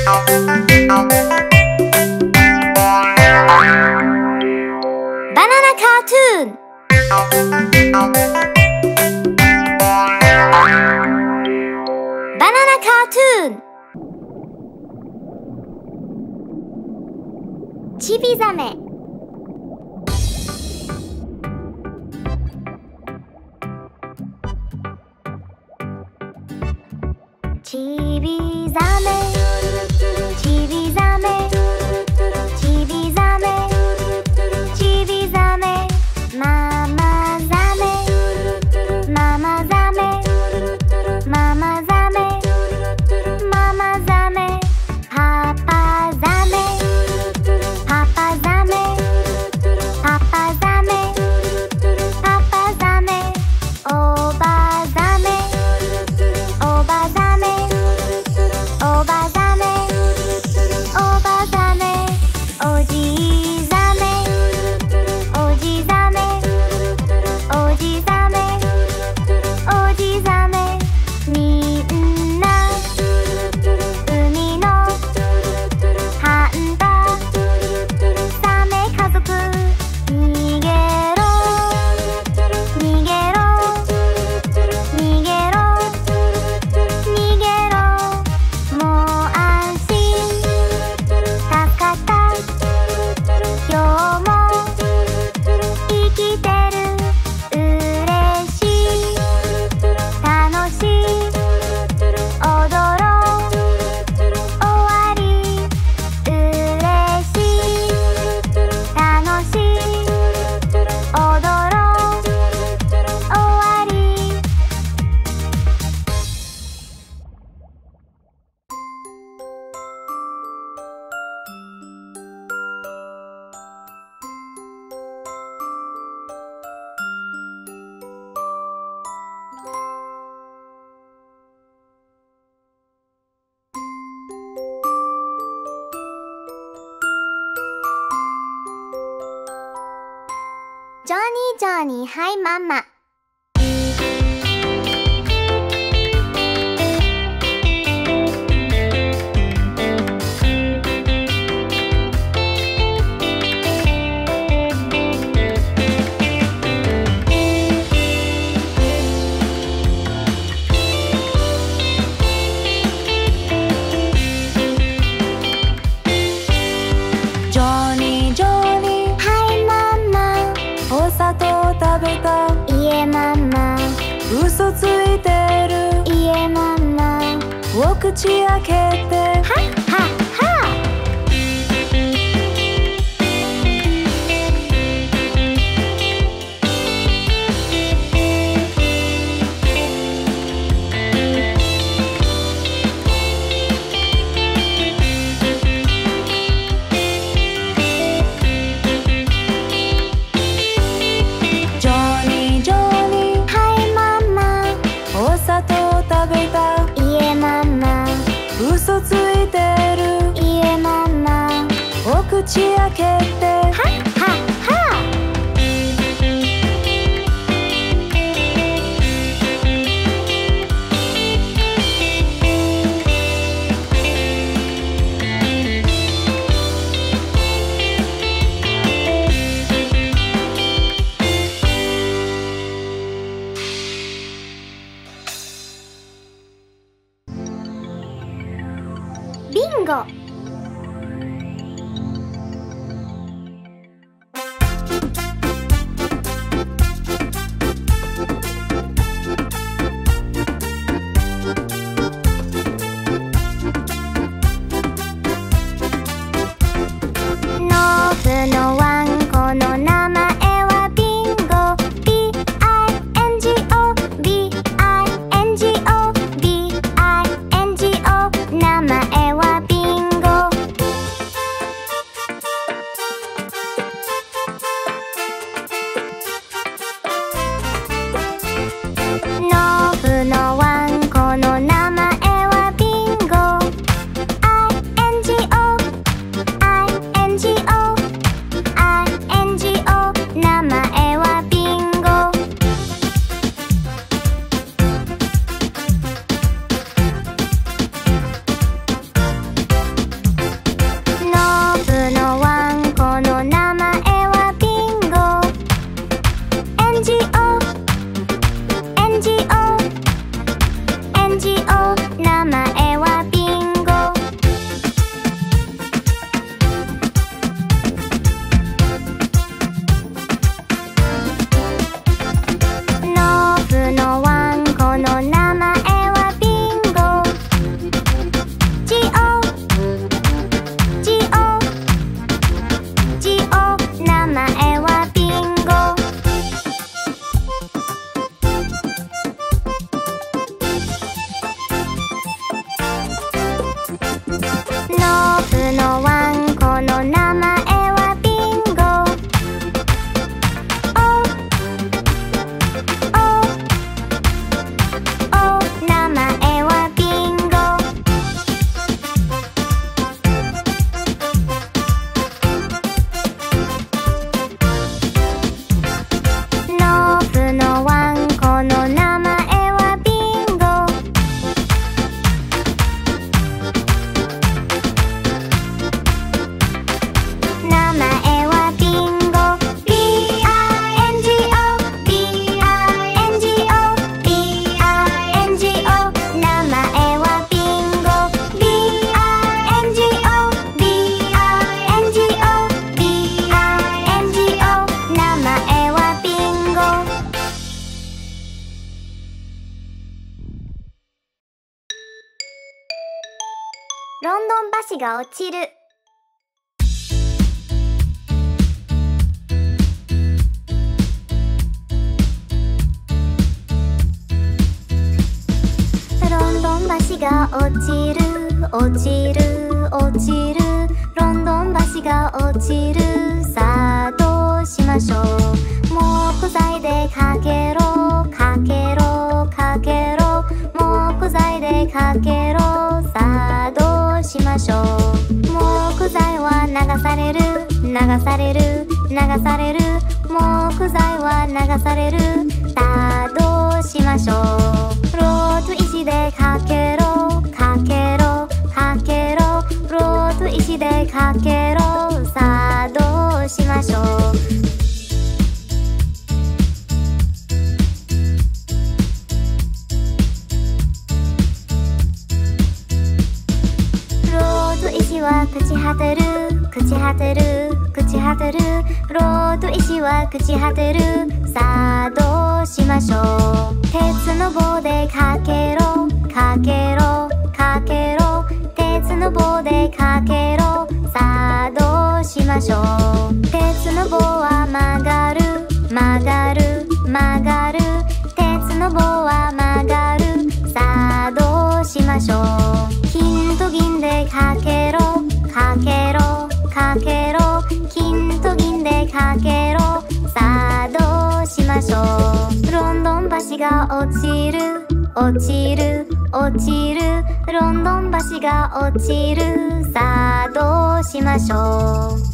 バナナカートゥーン。バナナカートゥーン。ちびザメ。ちびザメ、ちびザメ、ちびザメ、ちびザメ、ママザメ、ママザメ、ママザメ、ママザメ、パパザメ、パパザメ、パパザメ、パパザメ、おばザメ、おばザメ、おばザメ、おばザメ、おじザメ、おじザメ、おじザメ、おじザメ、みんな海のハンタザメ家族、逃げろ逃げろ逃げろ逃げろ、もう安心たかった今日も生きてる、嬉しい楽しい踊ろう終わり、嬉しい楽しい踊ろう終わり。ジョニージョニー、はいママ。 ジョニージョニー、 はいママ。 お砂糖食べた？ いえママ。 嘘ついてる？ いえママ。 お口開けて。 はっはっは。 ジョニージョニー、 はいママ。 お砂糖食べた？ いえママ。 嘘ついてる？ いえママ。 お口開けて。 はっはっは。ビンゴ。ノブのワンコの名前はビンゴ。 B-I-N-G-O B-I-N-G-O B-I-N-G-O 名前はビンゴ。 ン橋が落ちる。ロンドン橋が落ちる落ちる落ちる。ロンドン橋が落ちる。さあどうしましょう。木材でかけろかけろかけろ。木材でかけろ。さあどうしましょう。木材は流される流される流される。木材は流される。さあどうしましょう。ロード石でかけろかけろかけろ。ロード石でかけろ。さあどうしましょう。石は朽ち果てる朽ち果てる朽ち果てる。ロード石は朽ち果てる。さあどうしましょう。鉄の棒でかけろかけろかけろ。鉄の棒でかけろ。さあどうしましょう。鉄の棒は曲がる曲がる曲がる。鉄の棒は曲がる。さあどうしましょう。金と銀でかけろかけろかけろ。金と銀でかけろ。さあどうしましょう。ロンドン橋が落ちる落ちる落ちる。ロンドン橋が落ちる。さあどうしましょう。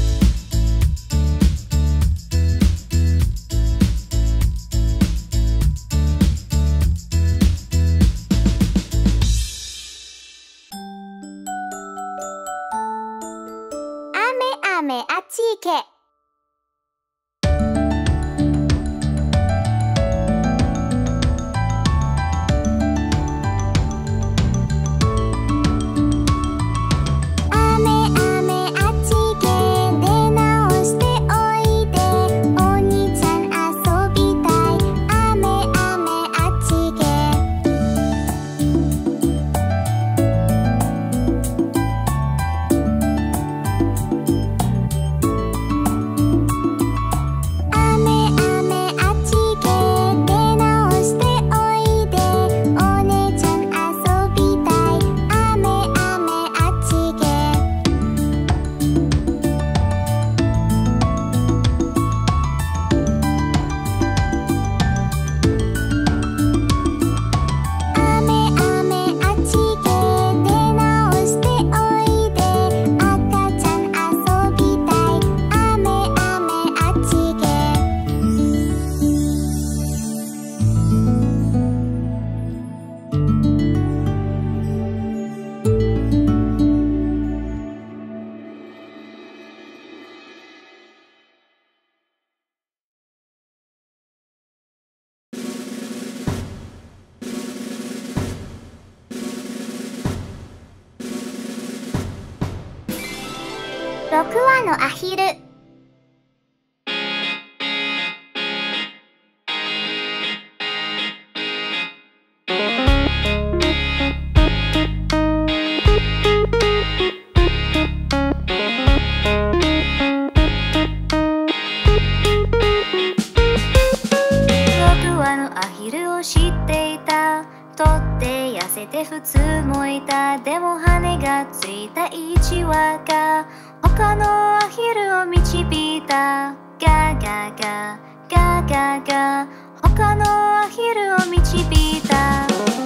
雨あっち行け。6羽のアヒル。6羽のアヒルを知っていた。とって痩せて普通もいた。でも羽がついた1羽が他のアヒルを導いた。ガガガガガガ。他のアヒルを導いた。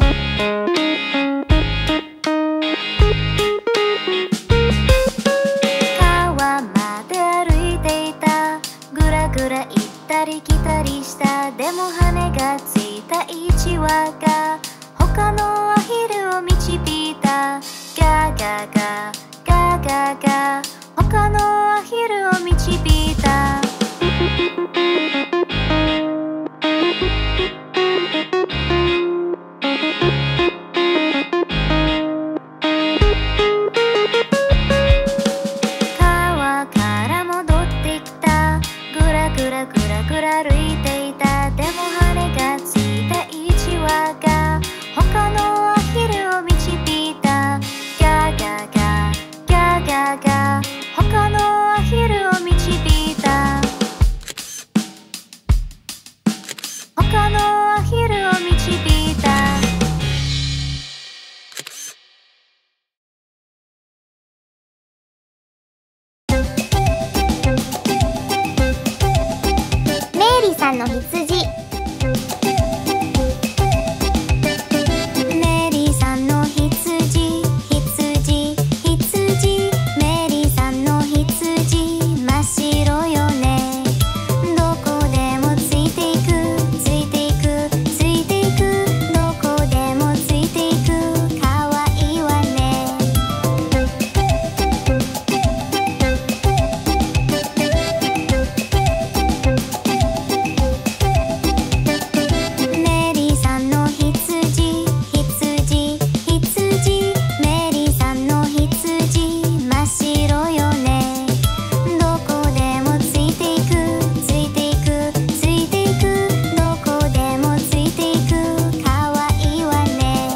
川まで歩いていた。ぐらぐら行ったり来たりした。でも羽がついた1羽が他のアヒルを導いた。ガガガガガガ。他のアヒルを導いた。川から戻ってきた。ぐらぐらぐらぐら歩いていた。でも羽がついた1羽が他のアヒルを導いた。ガガガさんの羊。 メリーさんの羊、羊、羊。メリーさんの羊、真っ白よね。どこでもついていく、ついていく、ついていく。どこでもついていく、かわいいわね。メリーさんの羊、羊、羊。メリーさんの羊、真っ白よね。どこでもついていく、ついていく、ついていく。どこでもついていく、かわいいわね。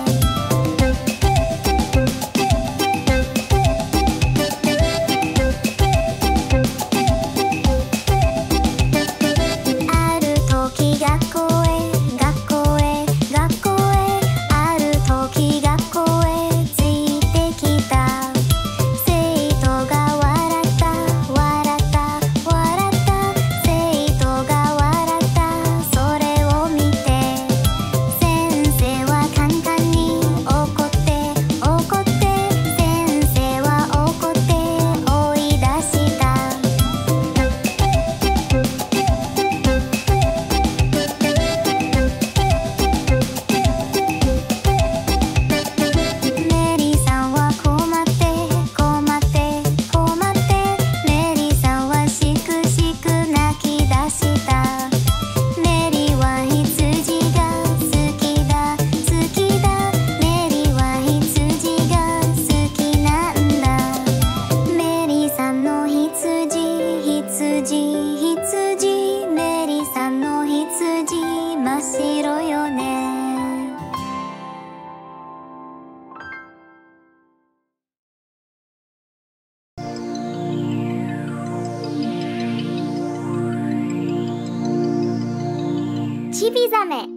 ある時学校へ、学校へ、学校へ。ある時学校へついてきた。生徒が笑った、笑った、笑った。生徒が笑った、それを見て先生は簡単に怒って、怒って。先生は怒って追い出した。メリーさんは困って、困って、困って。メリーさんはしくしく泣き出した。メリーは羊が好きだ、好きだ。メリーは羊が好きなんだ。メリーさんの羊、羊、羊。メリーさんの羊、真っ白よね。 ちびざめ。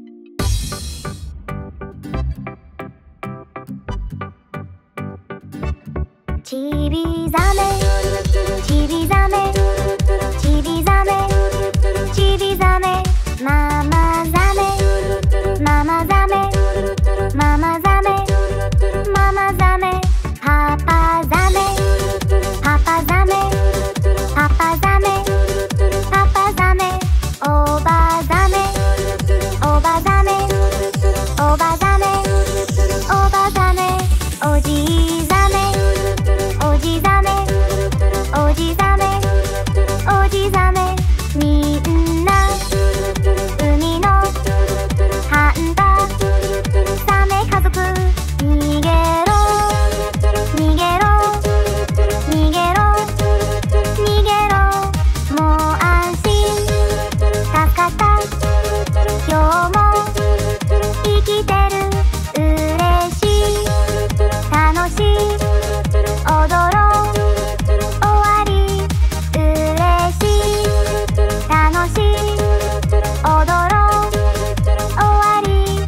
ちびざめ、ちびざめ、ちびざめ、ちびざめ。ママザメ、ママザメ、ママザメ、ママザメ。パパザメ、パパザメ、パパザメ、パパザメ。おばザメ、おばザメ、おばザメ、おばザメ。おじザメ、おじザメ、おじザメ、おじザメ。みんな海のハンタザメ家族。逃げろ、逃げろ、逃げろ、逃げろ。もう安心、助かった。今日も生きてる。嬉しい、楽しい、踊ろう、終わり。嬉しい、楽しい、踊ろう、終わり。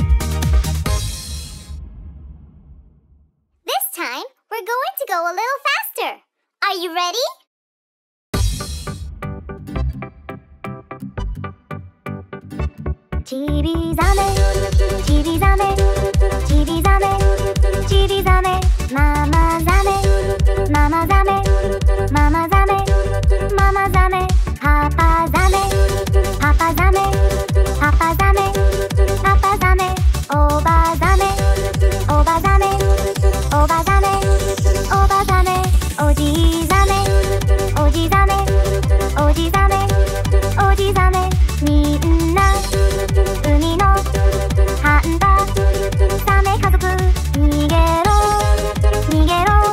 This time, we're going to go a little faster. Are you ready? ちびざめ、ちびざめ、ちびざめ、ちびざめ。ママザメ、ママザメ、ママザメ、ママザメ。パパザメ、パパザメ、パパザメ、パパザメ。おばザメ、おばザメ、おばザメ、おばザメ。おじザメ、おじザメ、おじザメ、おじザメ。みんな海のハンタザメ家族。逃げろ、逃げろ、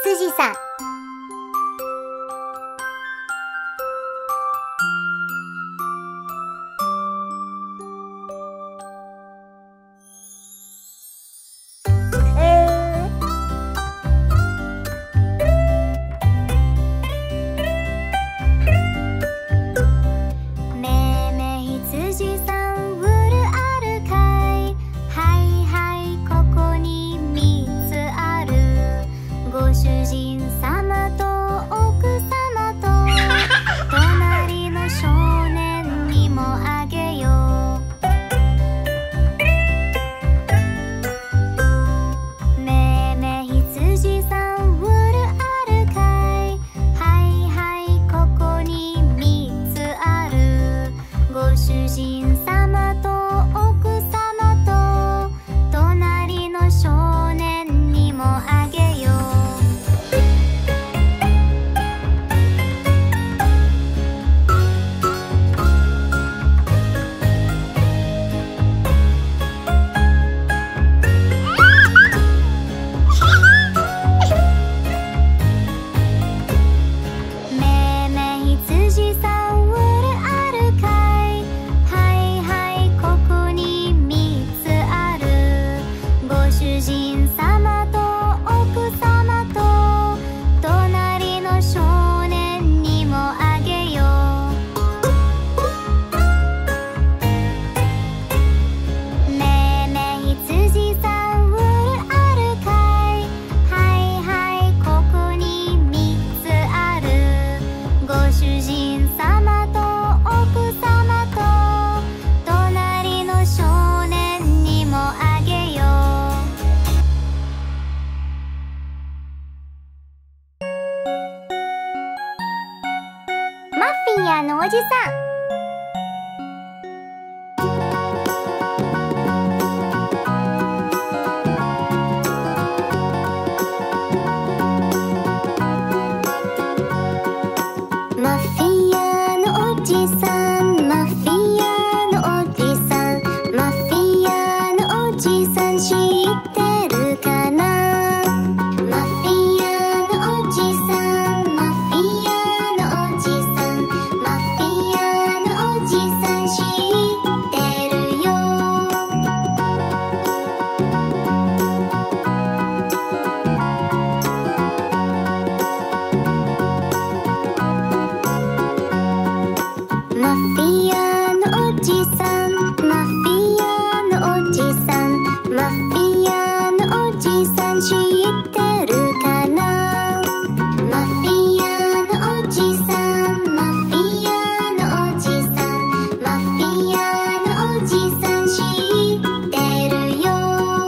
辻さん。おじさん。マフィアのおじさん、マフィアのおじさん、マフィアのおじさん知ってるかな。マフィアのおじさん、マフィアのおじさん、マフィアのおじさん知ってるよ。マフィアのおじさん、マフィアのおじさん、マフィアのおじさん知ってるかな。マフィアのおじさん、マフィアのおじさん、マフィアのおじさん知ってるよ。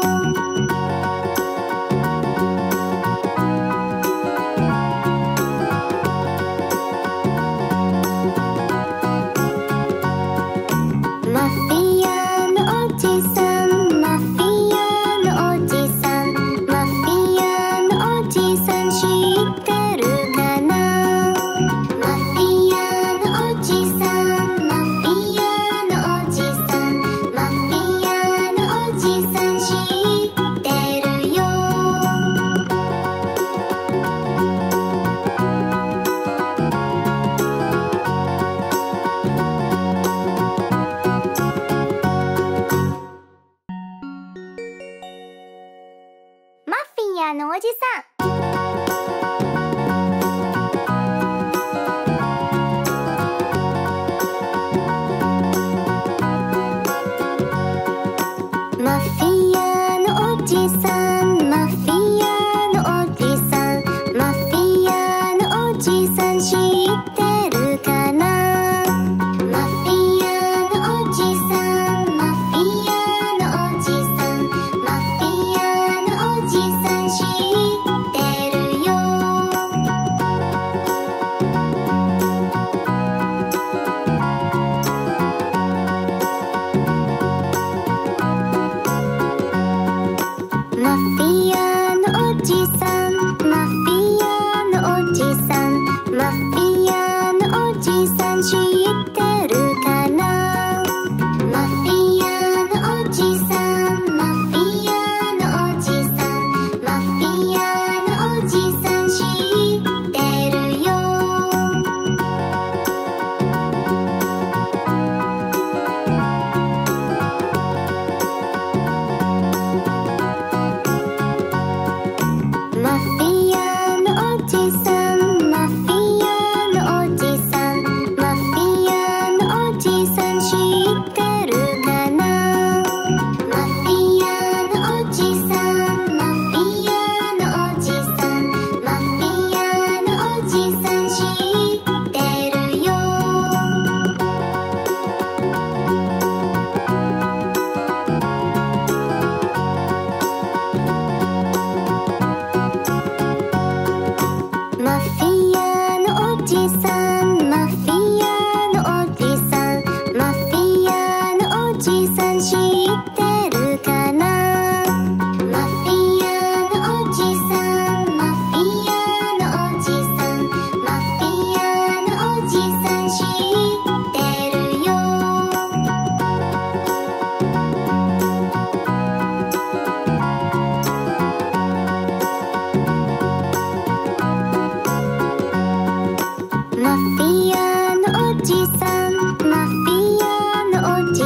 マフィアのおじさん、マフィアのおじさん、マフィアのおじさん知ってるかな。マフィアのおじさん、マフィアのおじさん、マフィアのおじさん知ってるよ。マフィアのおじさん。マフィアのおじさん、マフィアのおじさん、マフィアのおじさん知ってるかな。マフィアのおじさん、マフィアのおじさん、マフィアのおじさん知っ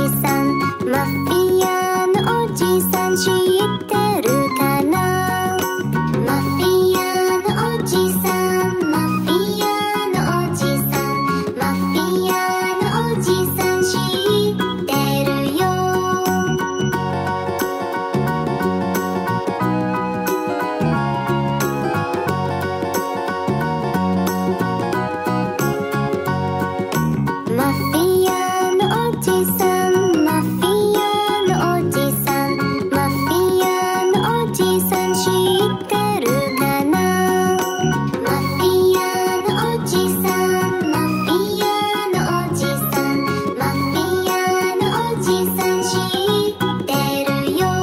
さん、マフィアのおじさん知ってるかな。マフィアのおじさん、マフィアのおじさん、マフィアのおじさん知ってるよ。マフィアのおじさん、マフィアのおじさん、マフィアのおじさん知ってるかな。マフィアのおじさん、マフィアのおじさん、マフィアのおじさん知ってるよ。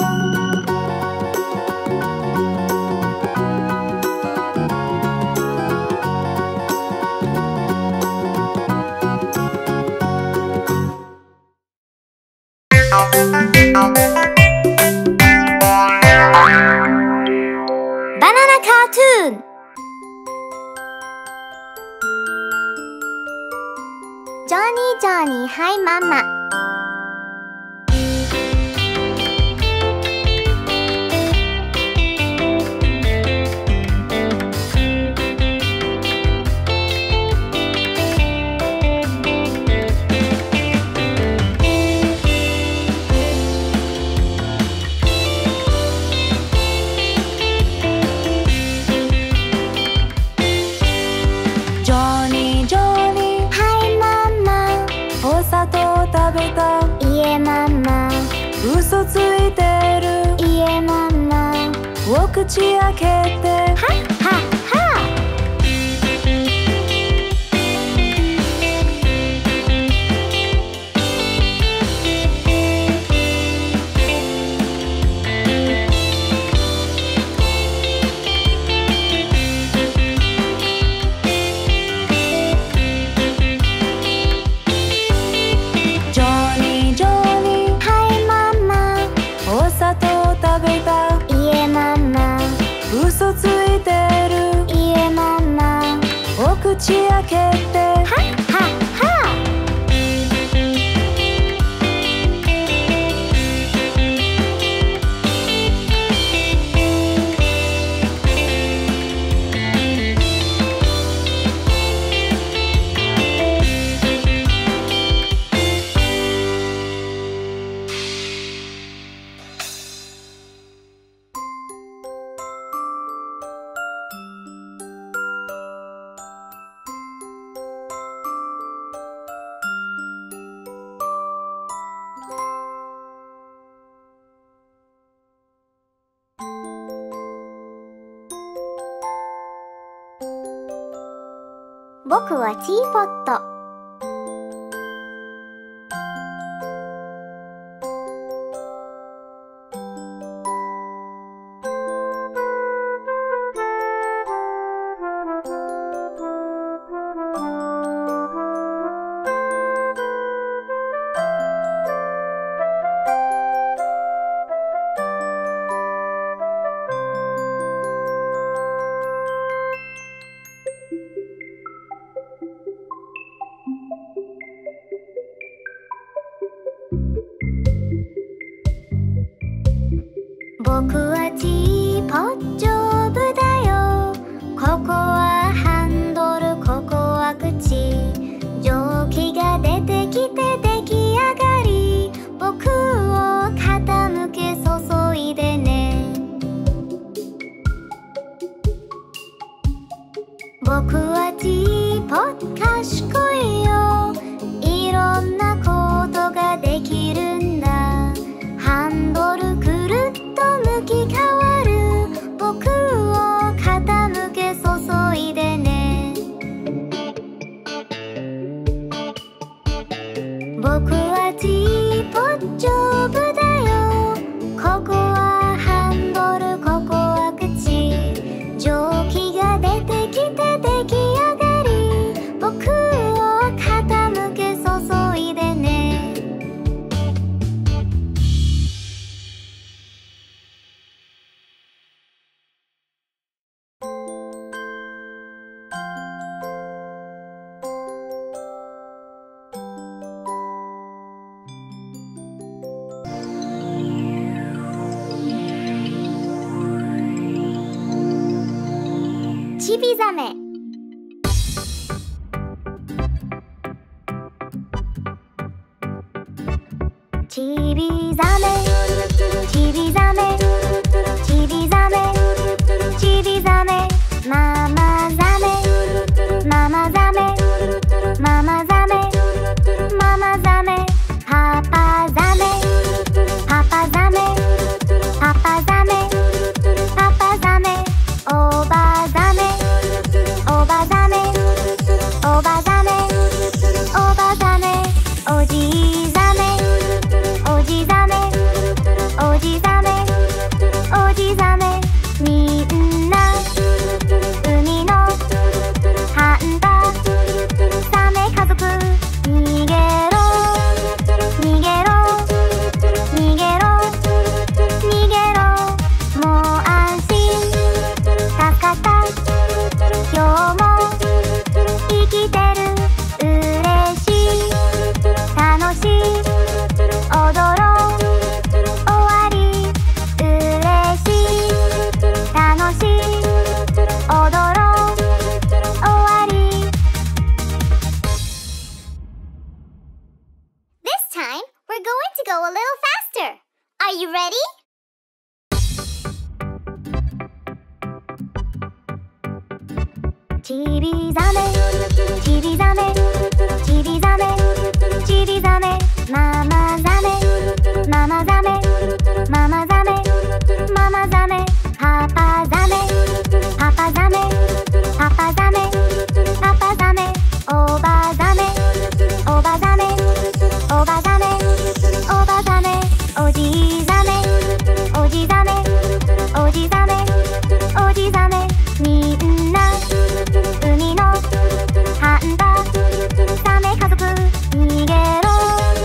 バナナカートゥーン。ジョニージョニー、はいママ。 ジョニージョニー、 はいママ。 お砂糖食べた。 いえママ。 嘘ついてる。 いえママ。 お口開けて。 はっはっは。 ジョニージョニー、 はいママ。 お砂糖食べた。 いえママ。 嘘ついてる。 いえママ。 お口開けて。 はっはっは。僕はティーポット。僕はティーポット丈夫だよ。ここはハンドル、ここは口。蒸気が出てきて出来上がり、僕を傾け注いでね。僕はティーポット賢いよ。いろんなことができるんだ。 ちびザメ。ちびザメ、ちびザメ、ちびザメ、ちびザメ、ママザメ、ママザメ、ママザメ、ママザメ、パパザメ、パパザメ、パパザメ、パパザメ、おばザメ、おばザメ、おばザメ、おばザメ、おじザメ、おじザメ、おじザメ、おじザメ、みんな海のハンタザメ家族、逃げろ逃げろ逃げろ逃げろ、もう安心助かった、今日も生きてる、嬉しい楽しい踊ろう終わり、嬉しい楽しい踊ろう終わり。 This time we're going to go a little faster. Are you ready? ちびザメ、ちびザメ、ちびザメ、ちびザメ、ママザメ、ママザメ、ママザメ、ママザメ、パパザメ、パパザメ、パパザメ、パパザメ、おばザメ、おばザメ、おばザメ、おばザメ、おじザメ、おじザメ、おじザメ、おじザメ、みんな海のハンタザメ家族、逃げろ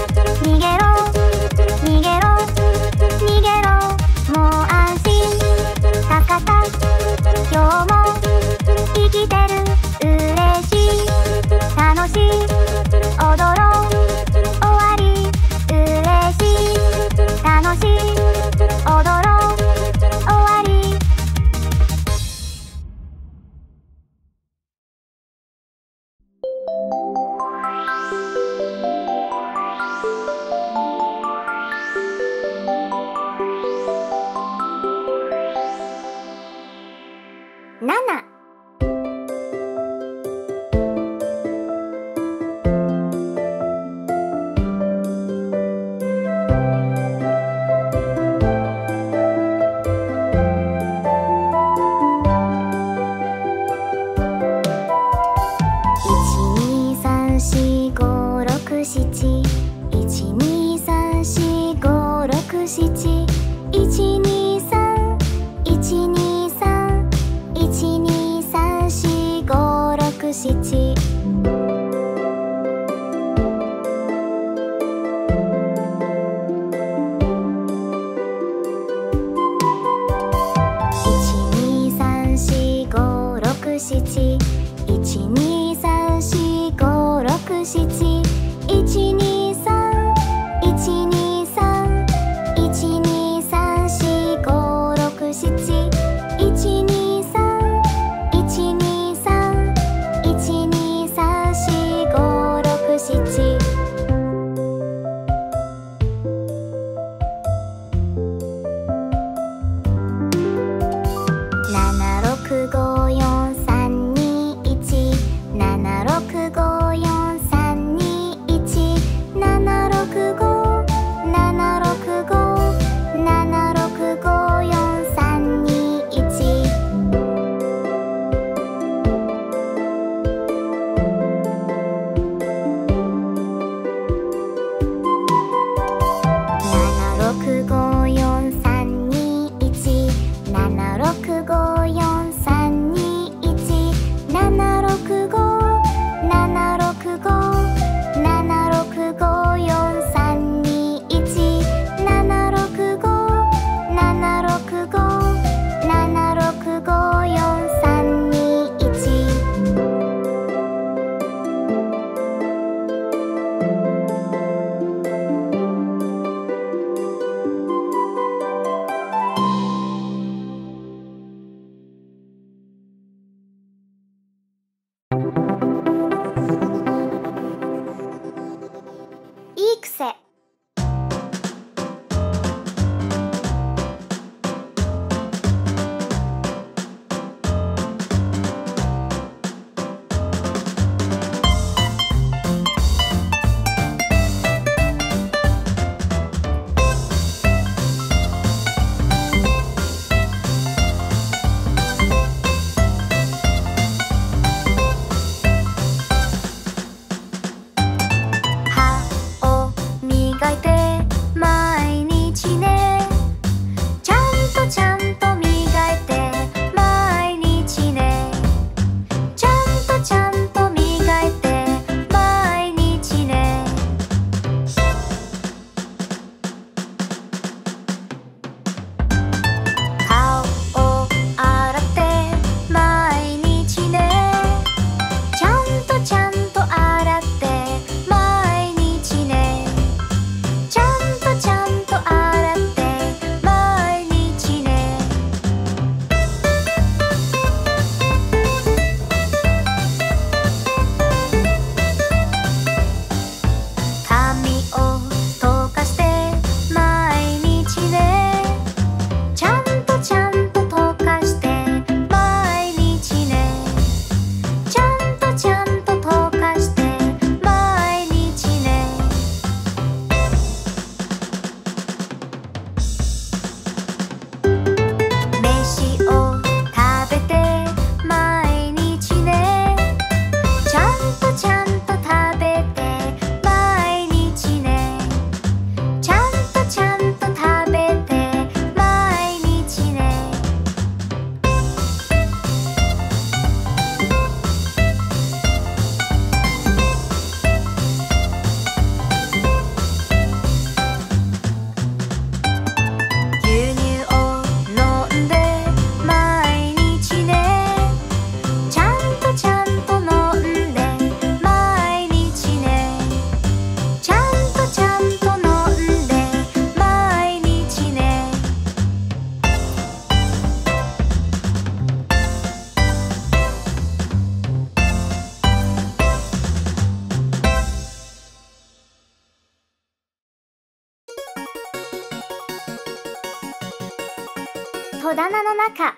戸棚の中。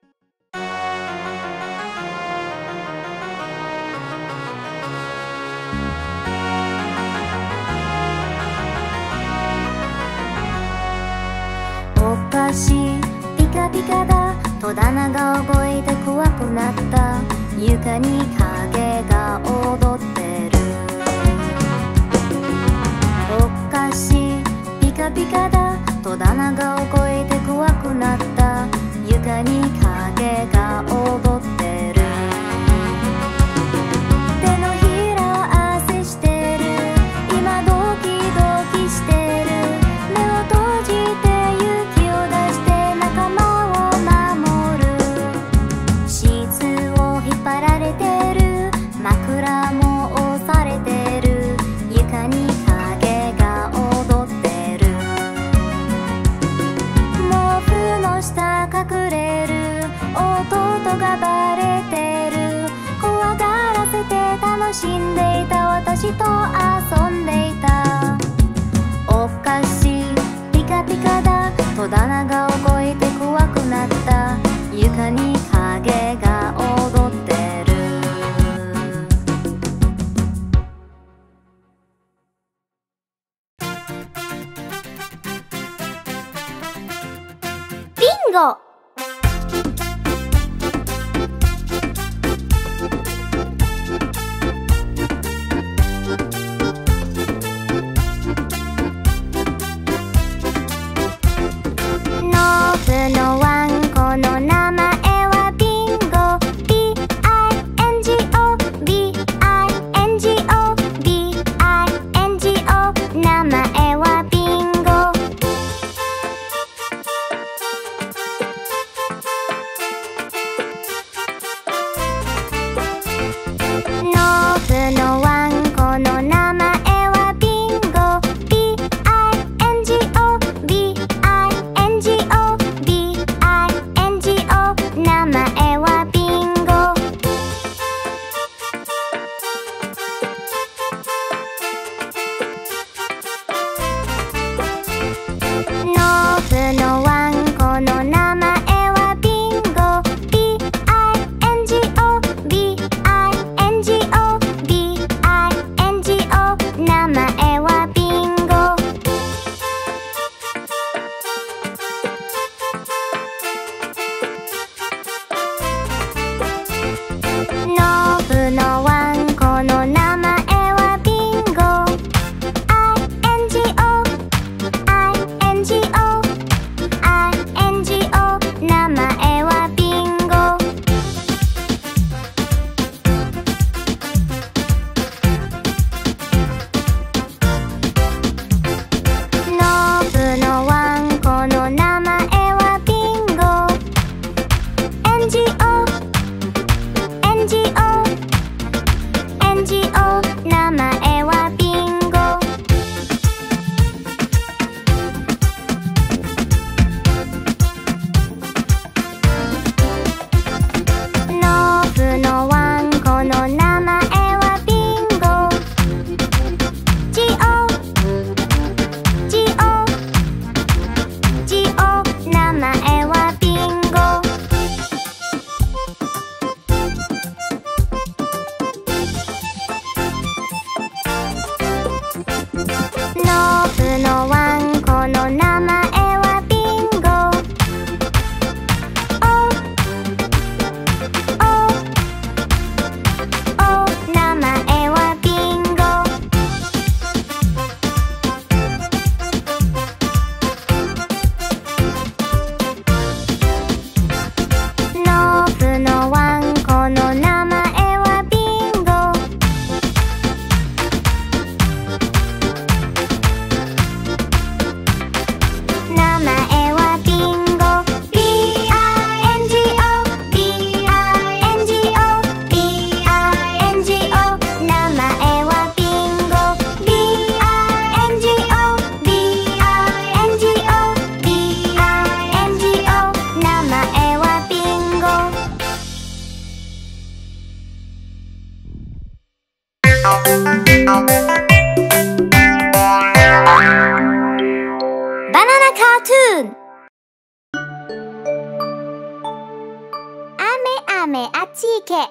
お菓子ピカピカだ、戸棚が動いて怖くなった。床に影が踊ってる。お菓子ピカピカだ、戸棚が動いて怖くなった。床に影が踊ってる。手のひら汗してる。今ドキドキしてる。目を閉じて勇気を出して仲間を守る。シーツを引っ張られてる。枕も押されてる。床に影が踊ってる。毛布の下隠れる。弟がバレてる。怖がらせて楽しんでいた私と遊んでいた。お菓子ピカピカだ、戸棚が動いて怖くなった。床に影が踊ってる。 ビンゴ。農夫のワンコの名前はビンゴ。 B-I-N-G-O B-I-N-G-O B-I-N-G-O 名前はビンゴ。 ザメあっち行け。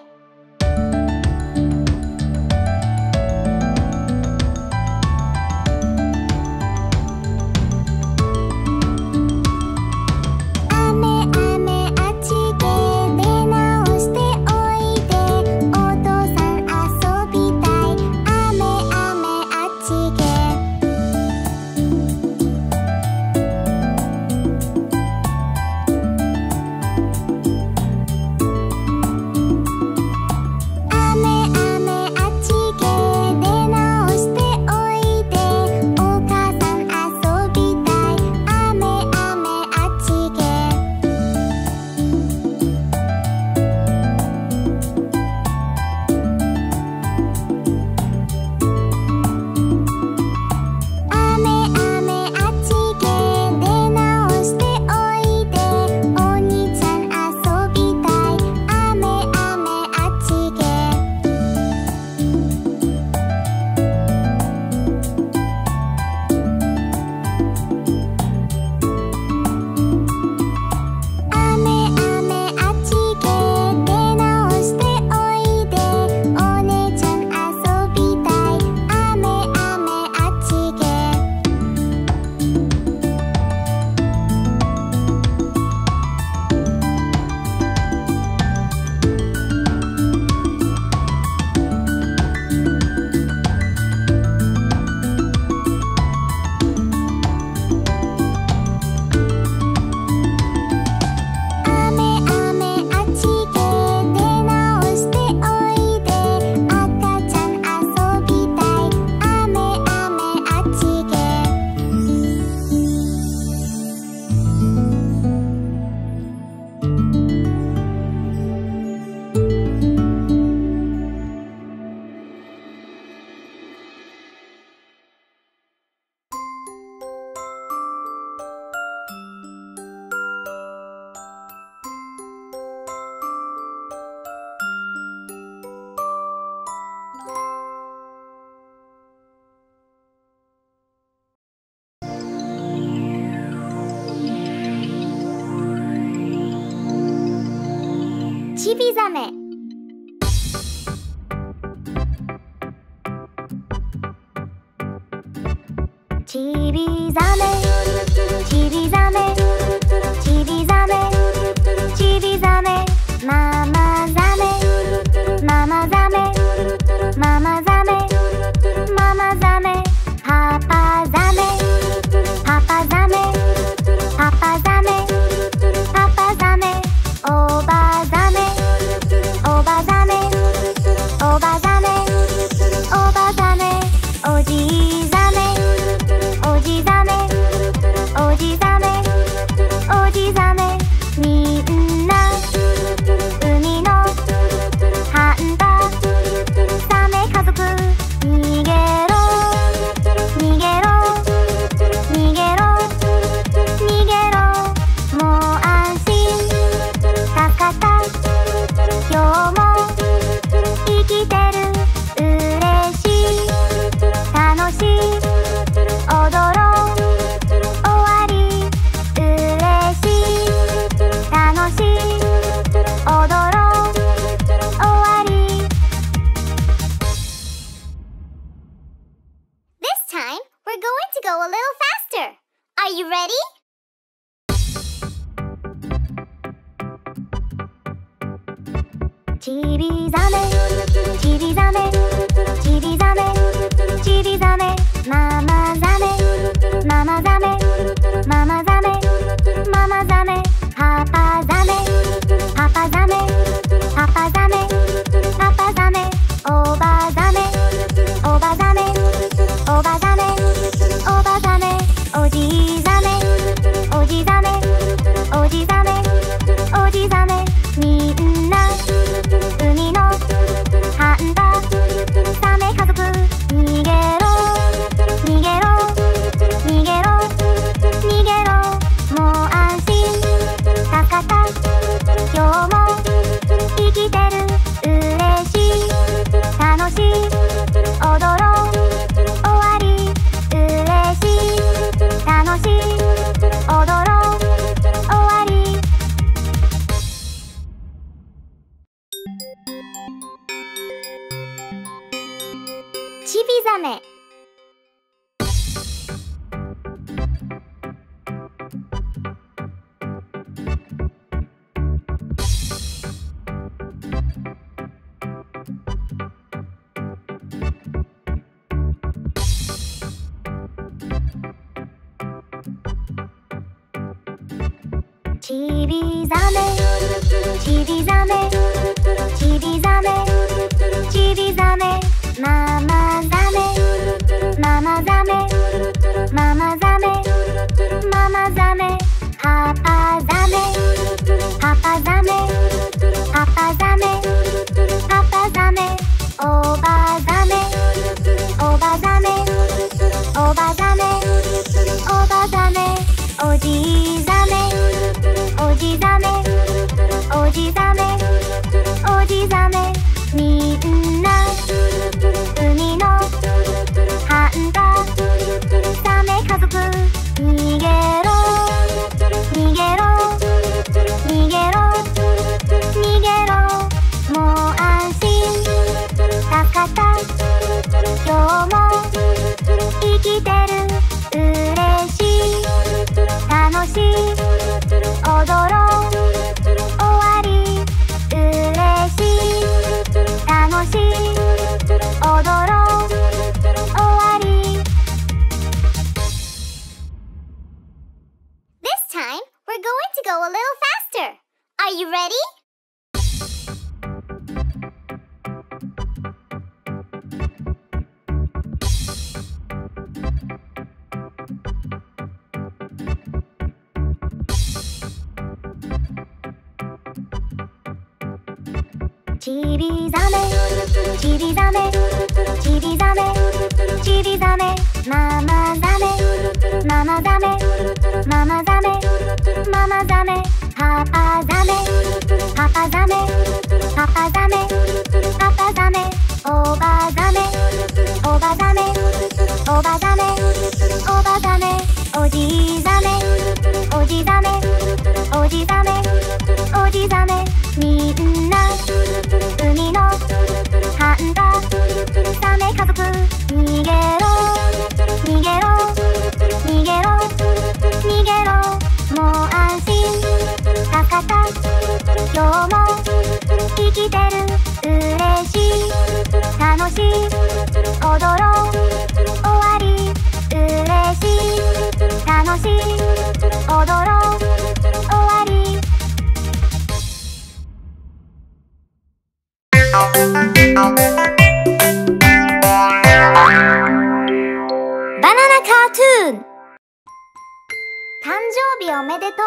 ちびザメ。ちびザメ、ちびザメ、ちびザメ、ちびザメ、ママザメ、ママザメ、ママザメ、ママザメ、パパザメ、パパザメ、パパザメ、パパザメ、おばザメ、おばザメ、おばザメ、おばザメ、おじザメ、おじザメ、おじザメ、おじザメ、みんな海の半端ザメ家族、逃げろ逃げろ逃げろ逃げろ、もう安心助かった、今日も生きてる、嬉しい楽しい踊ろう終わり、嬉しい楽しい踊ろう終わり。 This time we're going to go a little faster. Are you ready? ちびザメ、ちびザメ、ちびザメ、ちびザメ、ママザメ、ママザメ、ママザメ、ママザメ、パパザメ、パパザメ、パパザメ、パパザメ、おばザメ、おばザメ、おばザメ、おばザメ、おじザメ、おじザメ、おじザメ、おじザメ、みんな海の半端ザメ家族、逃げろ逃げろちびざめちびざめちびざめちびざめママザメママザメママザメママザメパパザメパパザメパパザメパパザメおばザメおばザメおばザメおばザメおじザメおじザメおじザメおじザメみんな海のハンタザメ家族逃げろ逃げろ逃げろ逃げろもう安心たかった今日も生きてる嬉しい楽しい踊ろう終わり嬉しい楽しい踊ろう終わり This time, we're going to go a little faster. Are you ready? ちびざめちびざめちびざめちびざめママザメママザメママザメママザメパパザメパパザメパパザメパパザメおばザメおばザメおばザメおばザメおじザメおじザメおじザメおじザメみんな海のハンタザメ家族逃げろ逃げろ逃げろ逃げろもう安心たかった今日も生きてる嬉しい楽しい踊ろう終わり嬉しい楽しい踊ろう終わりバナナカートゥーン誕生日おめでとう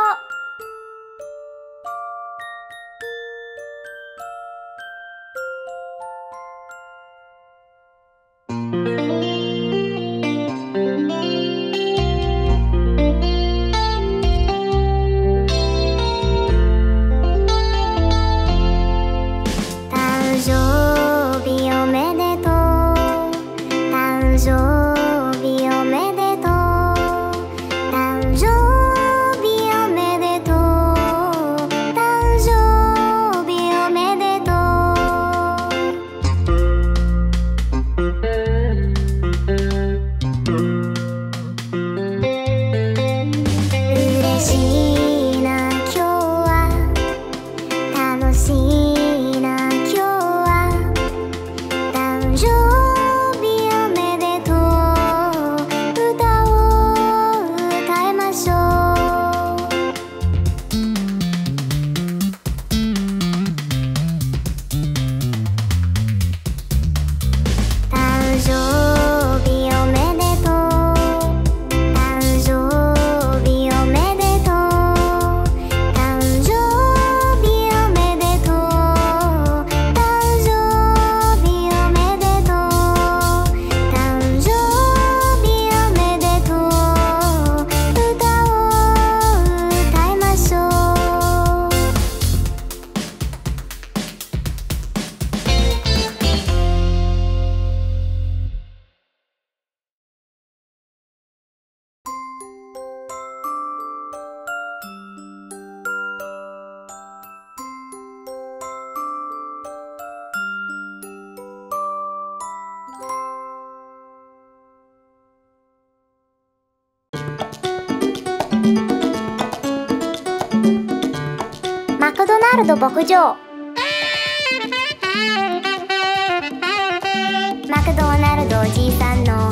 マクドナルド牧場マクドナルドおじさんの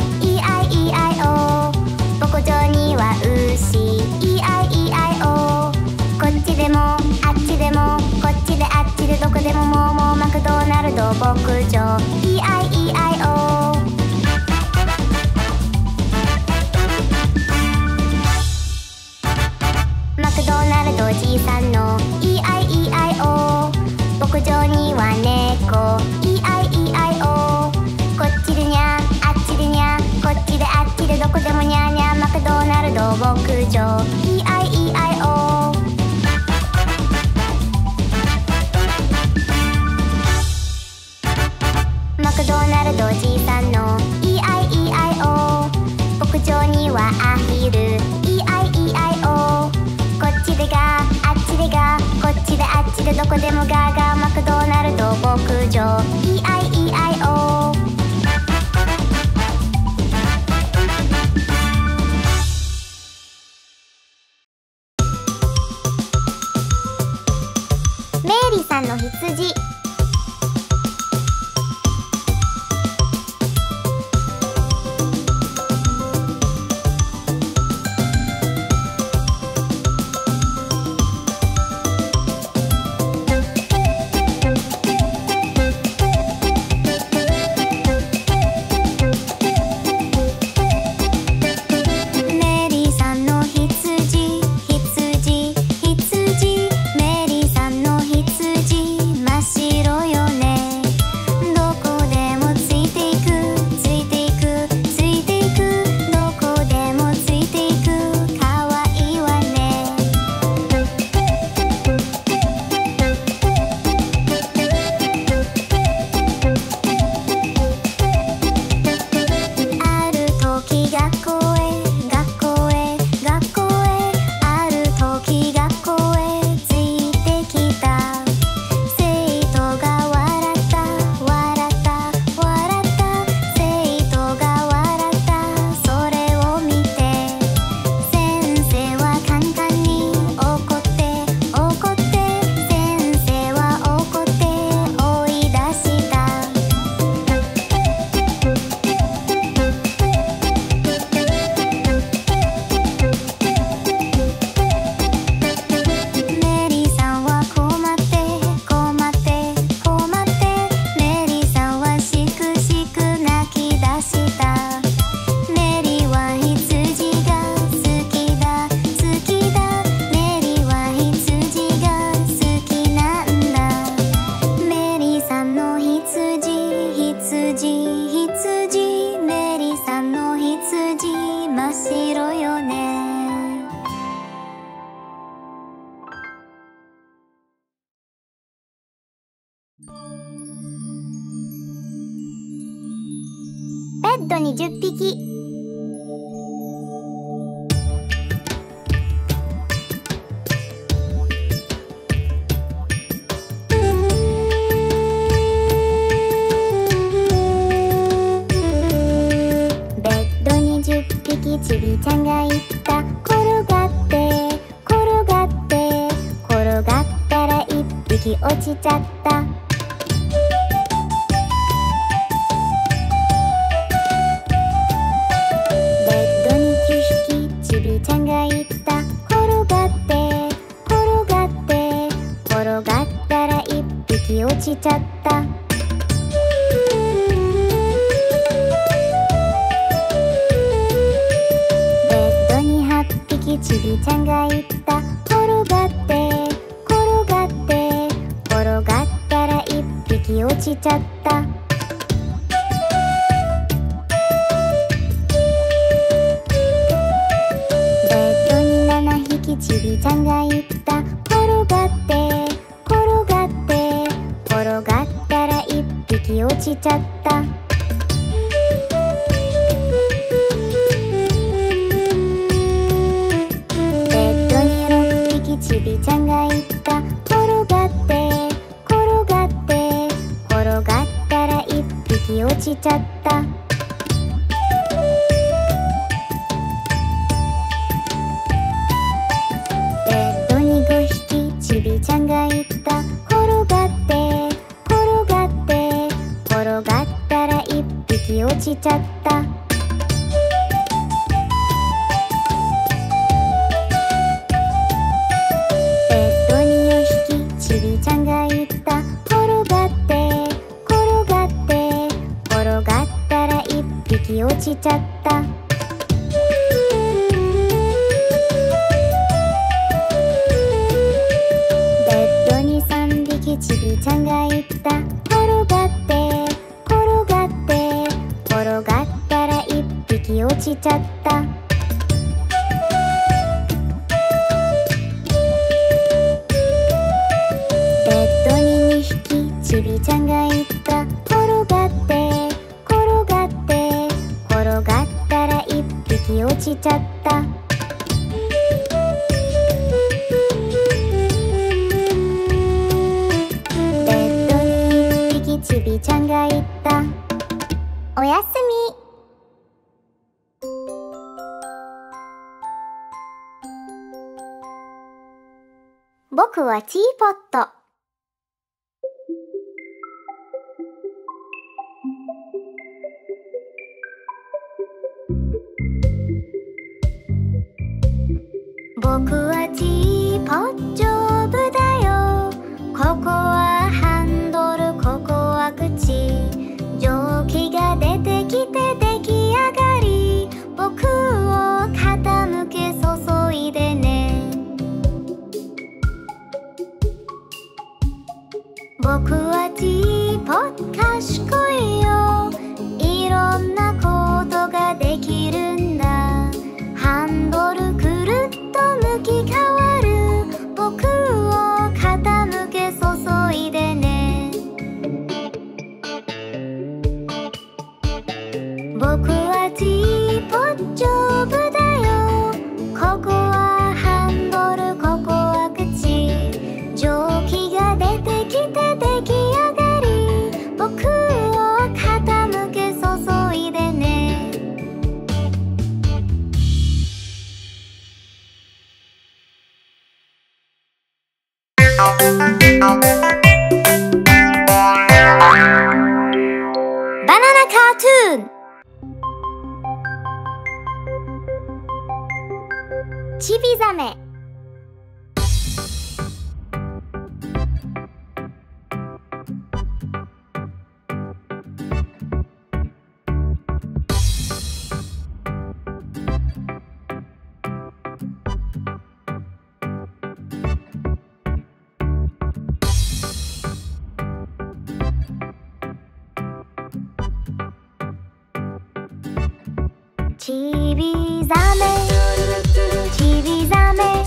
EIEIO 牧場には牛 EIEIO こっち牧場 E-I-E-I-O。 マクドナルドおじいさんの E-I-E-I-O。 牧場には猫 E-I-E-I-O。 こっちでにゃあっちでにゃこっちであっちでどこでもにゃーにゃーマクドナルド牧場 E-I-E-I-O。 マクドナルドおじいさんの E-I-E-I-O。 牧場にはアヒル E-I-E-I-O。 こっちでガーあっちでガーこっちであっちでどこでもガーガーマクドナルド牧場 E-I-E-I-O。 メイリさんの羊。ベッドに10匹。ベッドに10匹ちびちゃんがいた。転がって転がって転がったら1匹落ちちゃった。ちゃんが言った。転がって転がって転がったら1匹落ちちゃった。ベッドに8匹ちびちゃんが言った。転がって転がって転がったら1匹落ちちゃった。ちびちゃんが言った。転がって転がって転がったら1匹落ちちゃった。ベッドに6匹ちびちゃんが言った。転がって転がって転がったら1匹落ちちゃった。ちびちゃんが言った。転がって転がって転がったら落ちちゃった。ベッドに3匹ちびちゃんがいた。転がって転がって転がったら1匹落ちちゃった。ベッドに2匹ちびちゃんがいた。転がって転がって転がったら1匹落ちちゃった。ベッドに1匹ちびちゃんがいた。おやすみ。僕はティーポット。僕はティーポット丈夫だよ。ここはハンドル、ここは口。蒸気が出てきて出来上がり。僕を傾け注いでね。僕はティーポット賢いよ。いろんなことができるんだ。ハンドルくるっと向き変わる。僕を傾け注いでね。僕はティーポット丈夫だよ。ここはハンドル、ここは口。蒸気が出てきて出来上がり。僕を傾け注いでね。バナナカートゥーン。ちびザメ。ちびザメちびザメ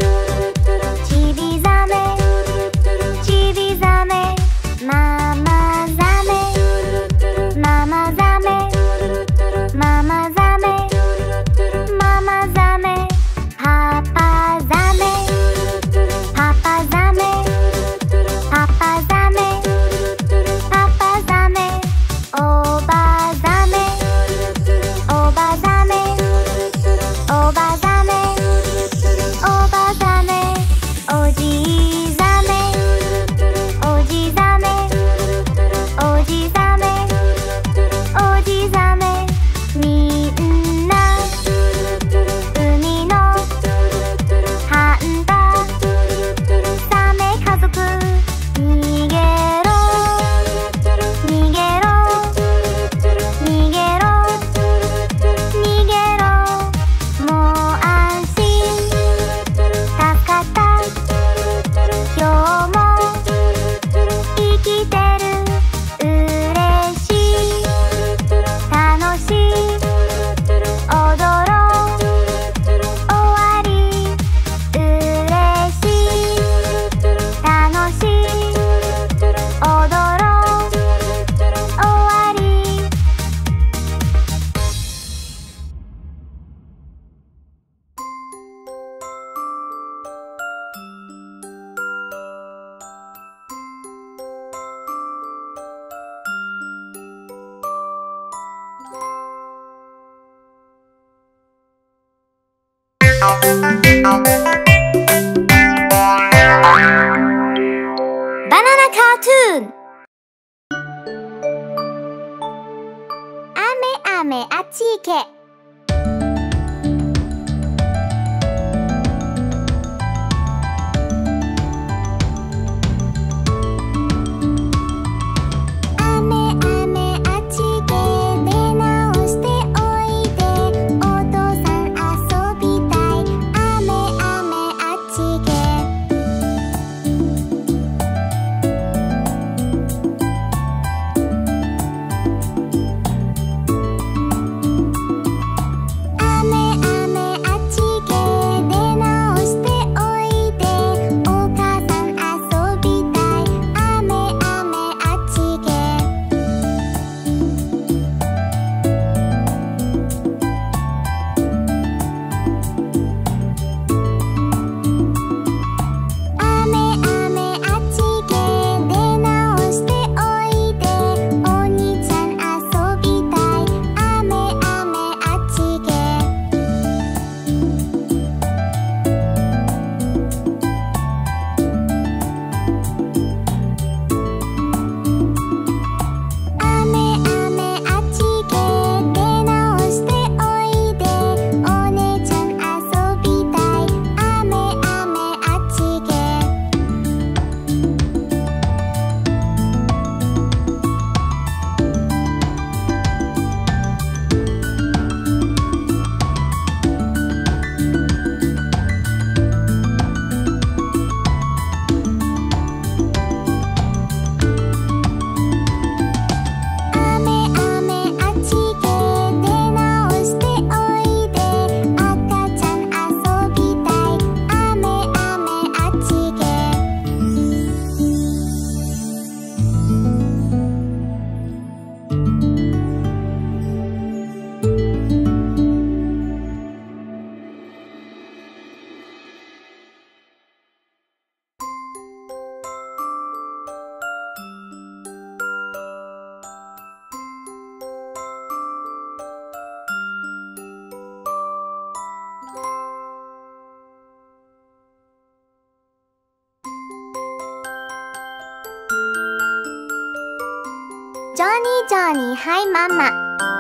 ジョニージョニーはいママ。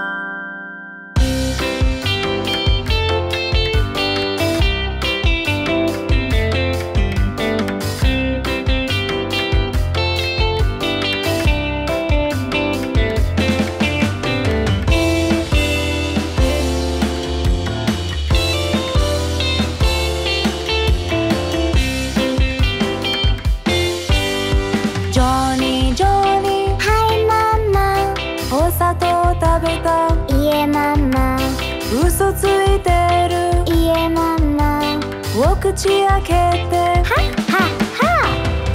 ジョニージョニーはいママ。 お砂糖食べた？ いえママ。 嘘ついてる？ いえママ。 お口開けて。 はっはっは。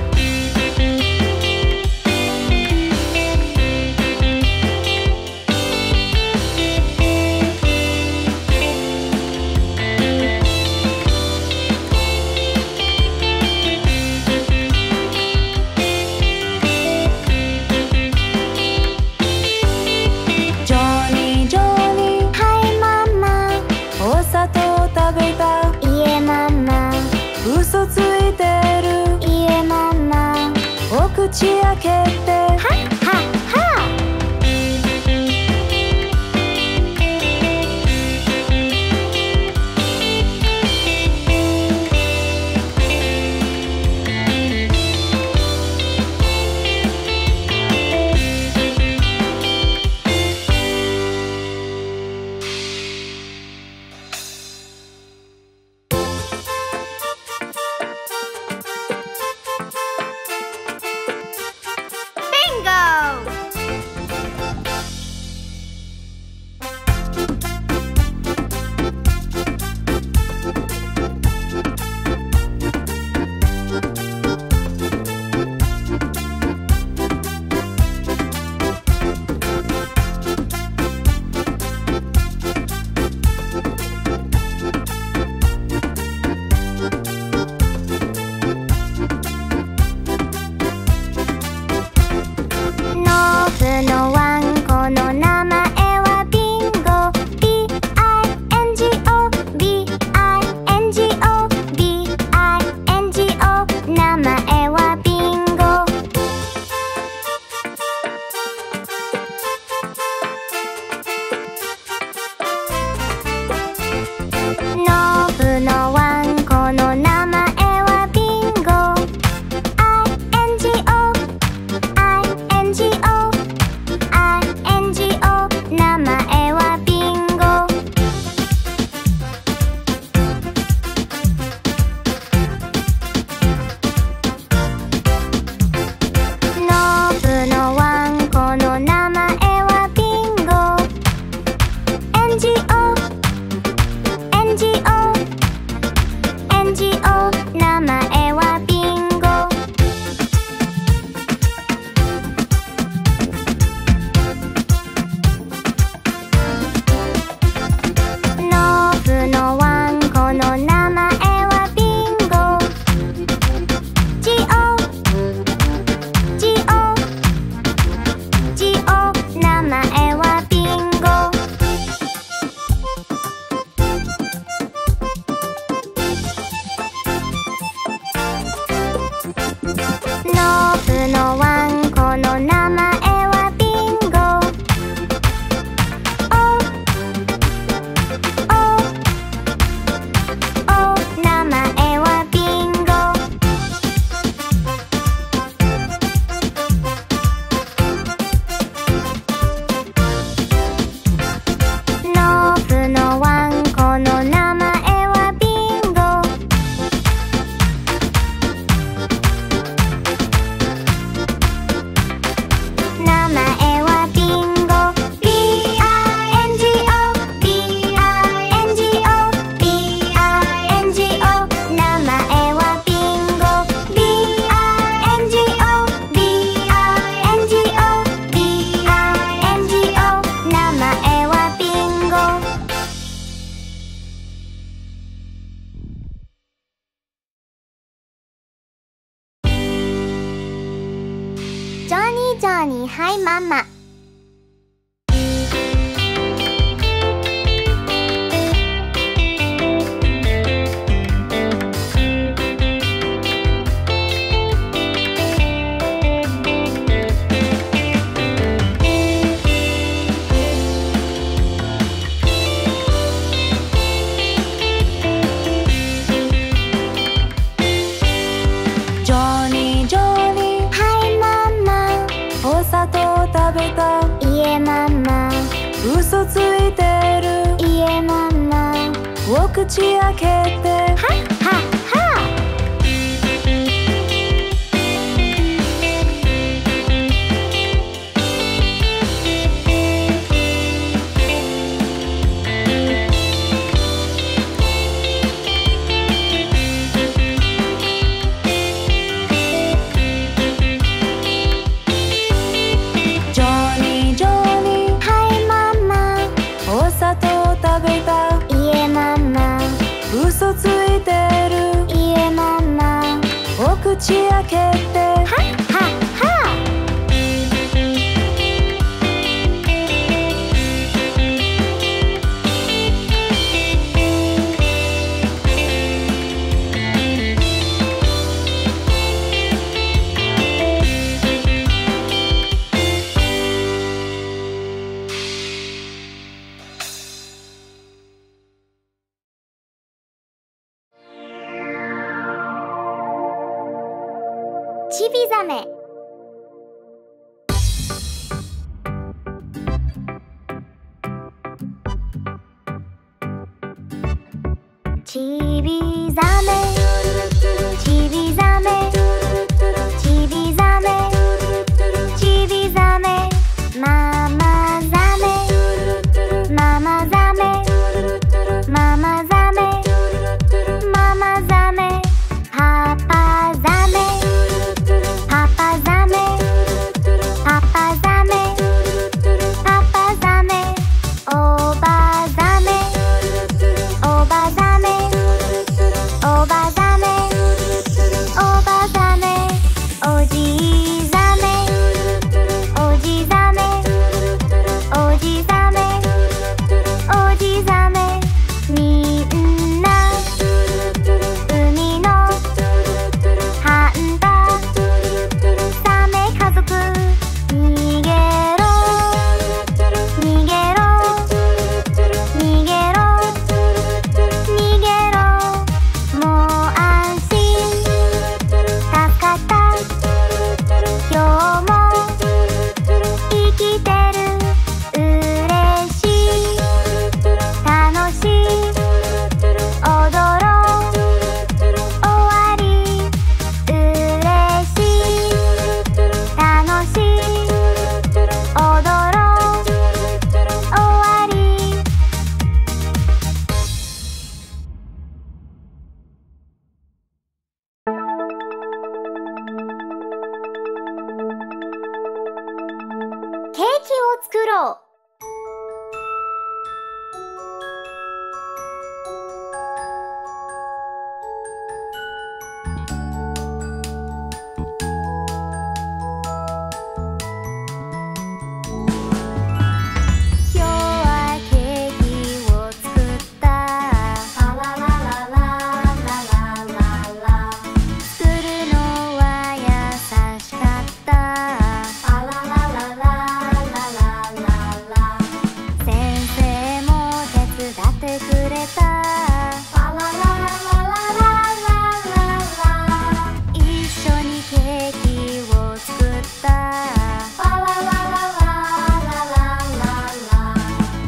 ジョニージョニーはいママ。 お砂糖食べた？ いえママ。 嘘ついてる？ いえママ。 お口開けて。 はっはっは。ノブのワンコの名前はビンゴ。 B-I-N-G-O B-I-N-G-O B-I-N-G-O 名前はビンゴ。ノブのワンコの名前はビンゴ。 I-N-G-O I-N-G-O I-N-G-O 名前はビンゴ。ノブのワンコの名前はビンゴ。 NGO NGO NGO 名前はビンゴ。ノブのワンコの名前はビンゴ。 GO GO GO 名前はビンゴ。ノブのワンコの名前はビンゴ。お名前はビンゴ。ノブのワンコの名前はビンゴ。名前はビンゴ。 B-I-N-G-O B-I-N-G-O B-I-N-G-O 名前はビンゴ。 B-I-N-G-O B-I-N-G-O B-I-N-G-O 名前はビンゴ。ジョニージョニーはいママ。 嘘ついてる。 いえママ。 お口開けて。 はっはっは。 ジョニージョニー。 はいママ。 お砂糖食べた。 いえママ。 嘘ついてる。 いえママ。 お口開けて。 はっはっは。ちびざめ。ちびざめ。ちびざめ。ちびざめ。ちびざめ。ママざめ。ママざめ。ママざめ。ママざめ。パパざめ。パパザメ。パパザメ。パパザメ。おばザメ。おばザメ。おばザメ。おばザメ。おじザメ。おじザメ。おじザメ。おじザメ。みんな海のハンタザメ家族。逃げろ逃げろ逃げろ逃げろ。もう安心。助かった。今日も生きてる。嬉しい楽しい踊ろう終わり。嬉しい楽しい踊ろう終わり。ケーキを作ろう。今日はケーキを作った。ラララララララララ。作るのは優しかった。ラララララララララ。先生も手伝ってくれた。ララララララララ。一緒にケーキを作った。ララララララララ。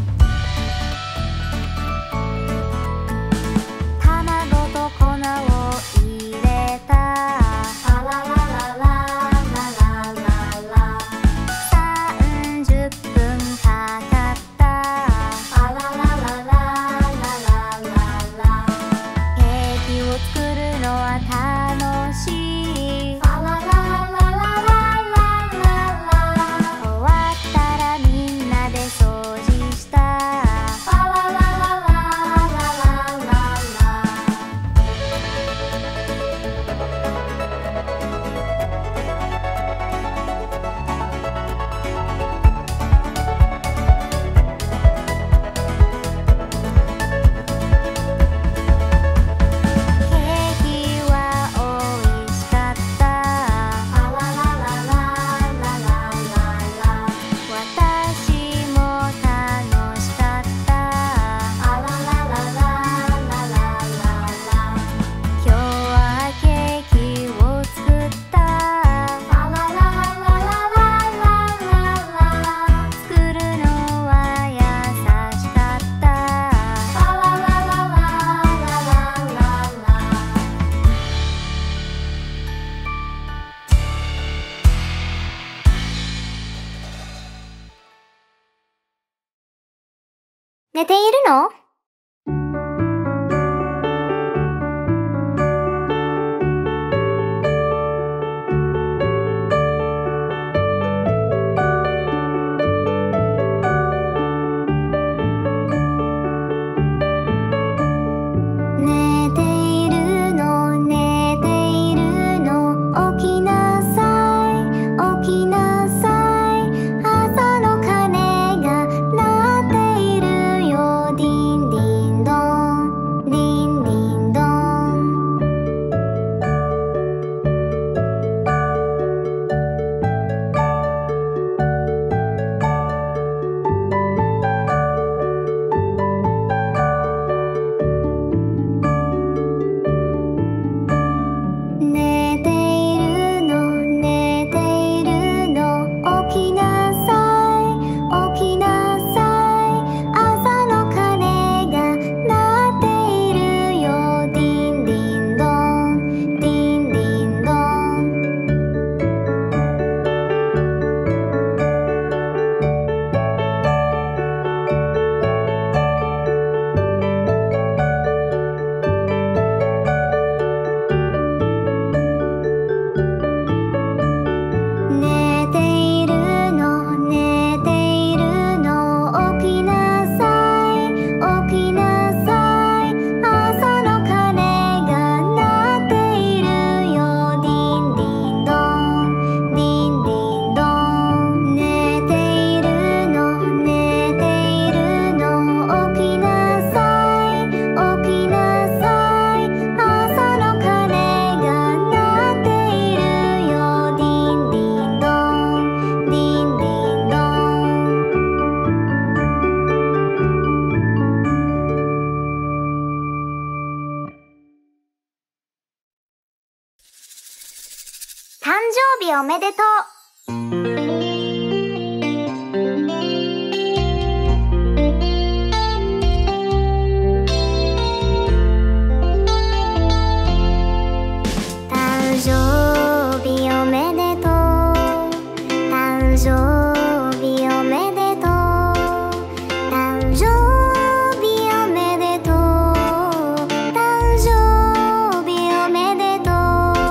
卵と粉を入れた。ララララララララ。30分かかった。ララララララララ。ケーキを作るのは楽しい。ララララララララ。終わったらみんなで掃除した。ラララララララララ。ケーキは寝ているの？誕生日おめでとう。誕生日おめでとう。誕生日おめでとう。誕生日おめでとう。誕生日おめでと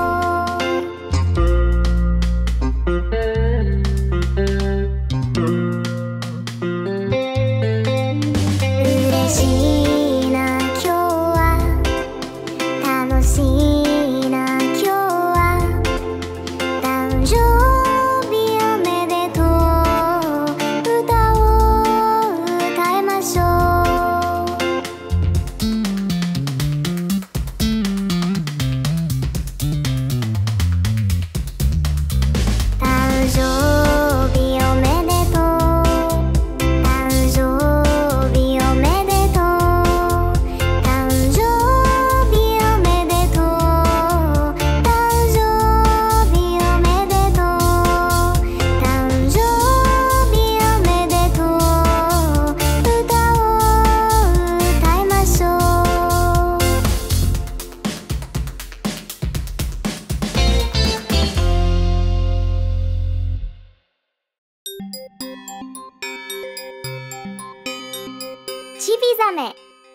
う。嬉しいな今日は。楽しいな今日は。誕生日おめでとう。歌を歌いましょう。誕生日おめでとう。誕生日おめでとう。誕生日おめでとう。誕生日おめでとう。誕生日おめでとう。歌を歌いましょう。ちびざめ。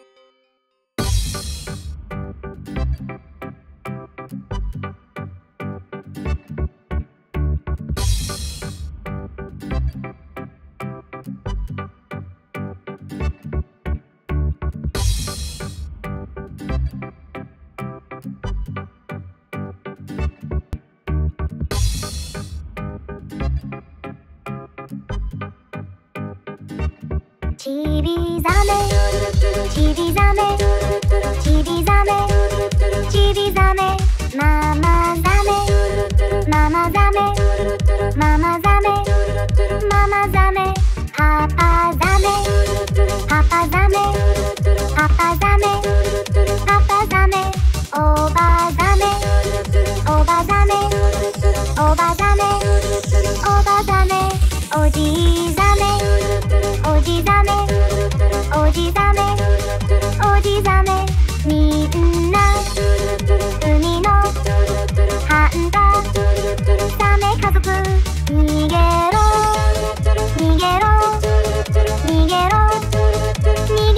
ちびざめ、ちびざめ、ちびざめ、ちびざめ、ママざめ、ママざめ、ママざめ、ママざめ、パパざめ、パパざめ、パパざめ、パパざめ、おばざめ、おばざめ、おばざめ、おばざめ、おじざめ、おじざめ、おじざめ、おじざめ、みんな海のハンタザメ家族、逃げろ逃げろ逃げろ逃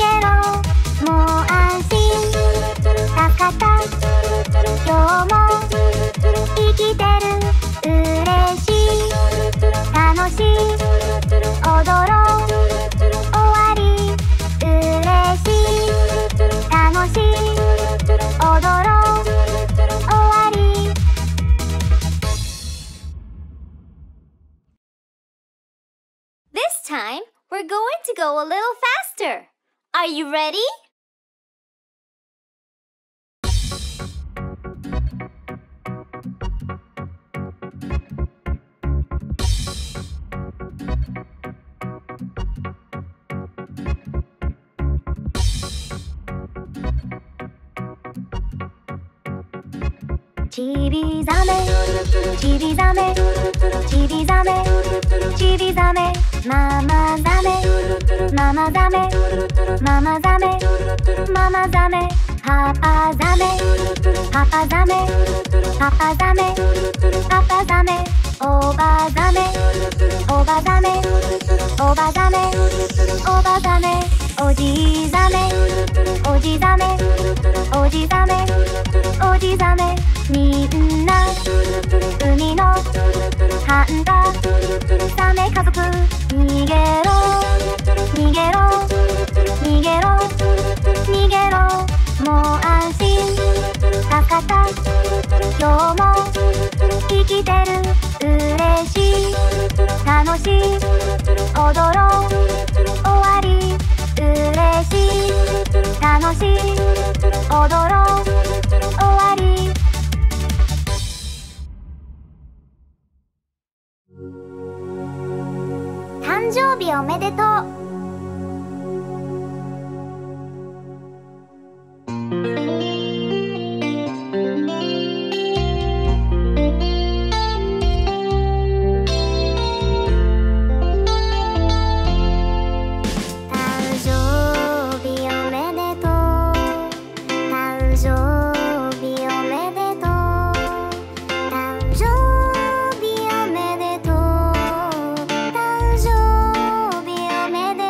we're going to go a little faster. Are you ready? ちびざめちびざめちびざめちびざめママざめママざめママざめママざめパパざめパパざめパパざめパパざめおばざめおばざめおばざめおばざめおじざめおじざめおじざめおじざめみんな海のパンダサメ家族逃げろ逃げろ逃げろ逃げろもう安心助かった今日も生きてる嬉しい楽しい踊ろう終わり嬉しい楽しい踊ろう終わり誕生日おめでとうおめで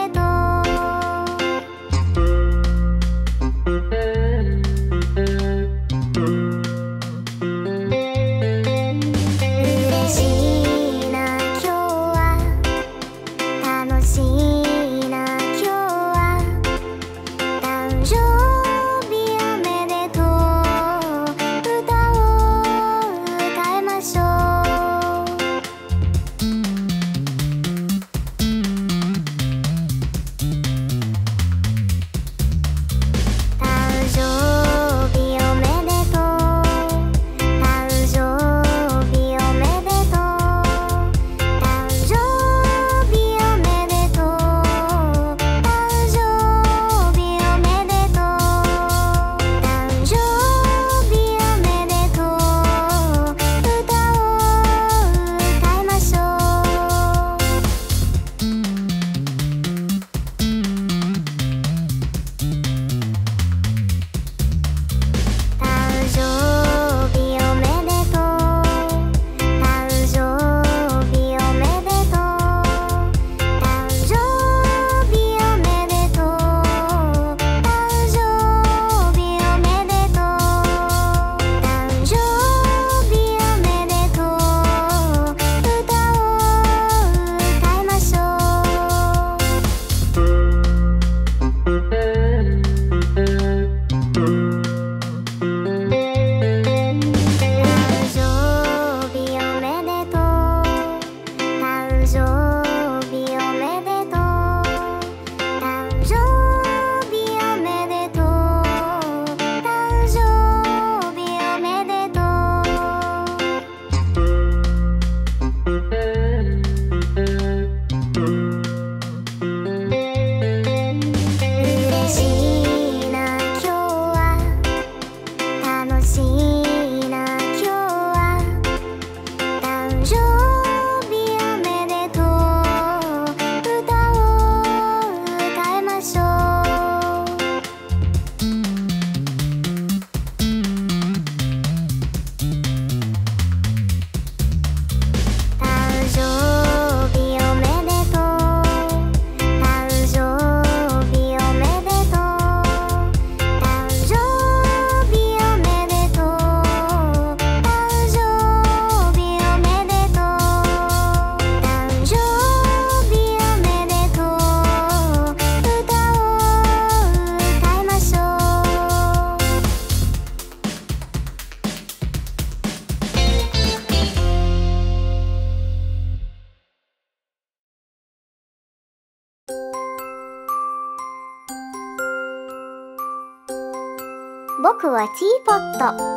僕はティーポット。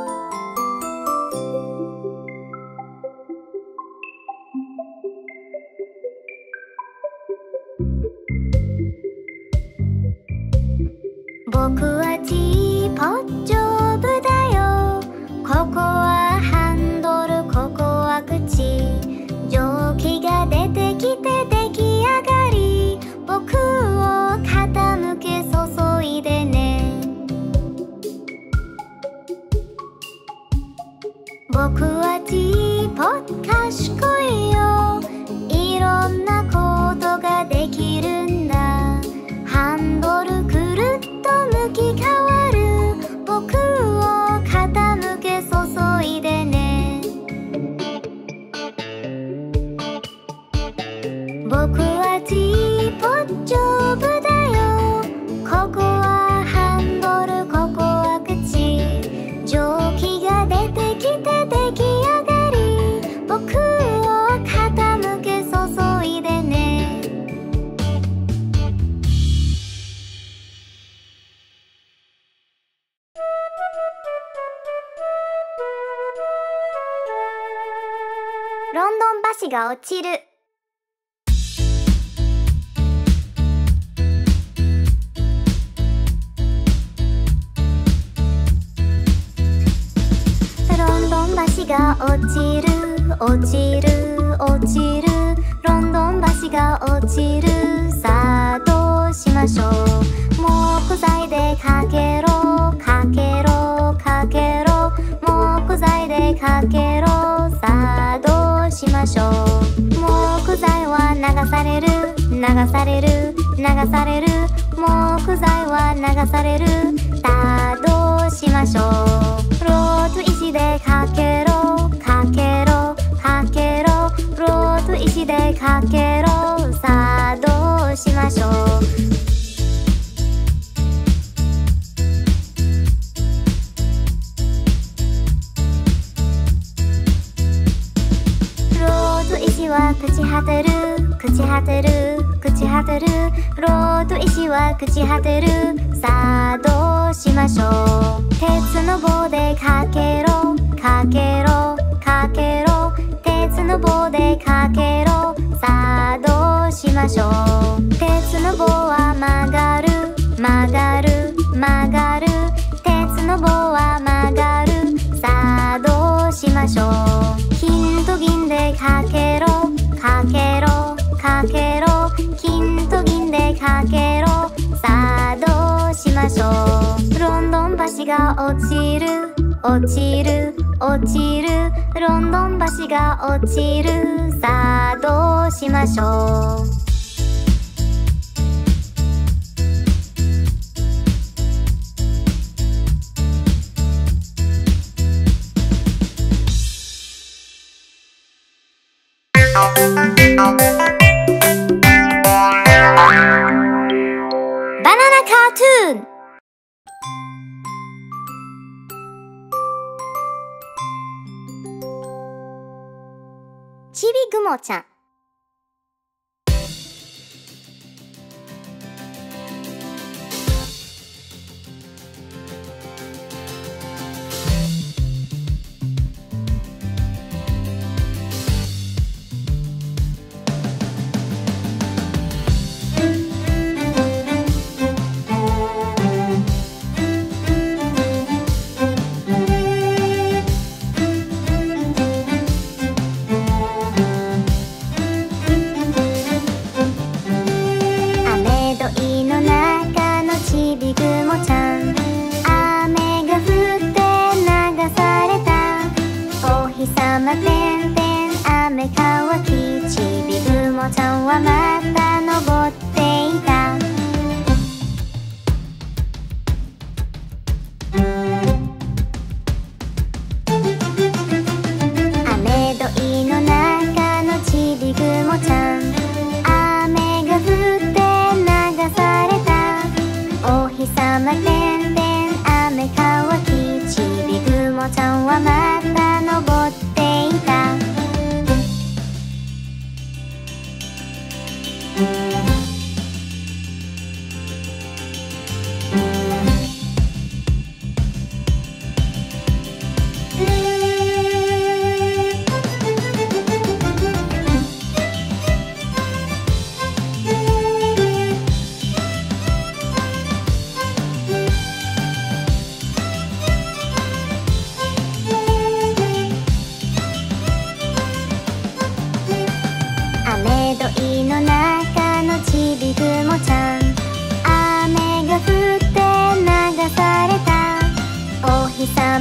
僕はティーポット丈夫だよ。ここはハンドル、ここは口。蒸気が出てきて出来上がり、僕を傾け注いでね。僕はティーポット賢いよ。いろんなことができるんだ。ハンドルくるっと向き変わる。僕を傾け注いでね。僕はティーポット丈夫だよ。ここはハンドル、ここは口。蒸気が出てきて出来上がり、僕を傾け注いでね。ロンドン橋が落ちる。ロンドン橋が落ちる、落ちる、落ちる。ロンドン橋が落ちる。さあどうしましょう。木材でかけろ、かけろ、かけろ。木材でかけろ。さあどうしましょう。木材は流される、流される、流される。木材は流される。さあどうしましょう。ロープ石でかけろ、かけろ、かけろ。ロープ石でかけろ。さあどうしましょう。石は朽ち果てる、朽ち果てる、朽ち果てる。ロード石は朽ち果てる。さあどうしましょう。鉄の棒でかけろ、かけろ、かけろ。鉄の棒でかけろ。さあどうしましょう。鉄の棒は曲がる、曲がる、曲がる。鉄の棒は曲がる。さあどうしましょう。金と銀でかけろ、かけろ、かけろ。金と銀でかけろ。さあどうしましょう。ロンドン橋が落ちる、落ちる、落ちる。ロンドン橋が落ちる。さあどうしましょう。バナナカートゥーン。ちびぐもちゃん。ちゃんはまた登っていた。雨どいの中のちびぐもちゃん、雨が降って流された。お日さまてんてん雨乾き、ちびぐもちゃんはまた登っていた。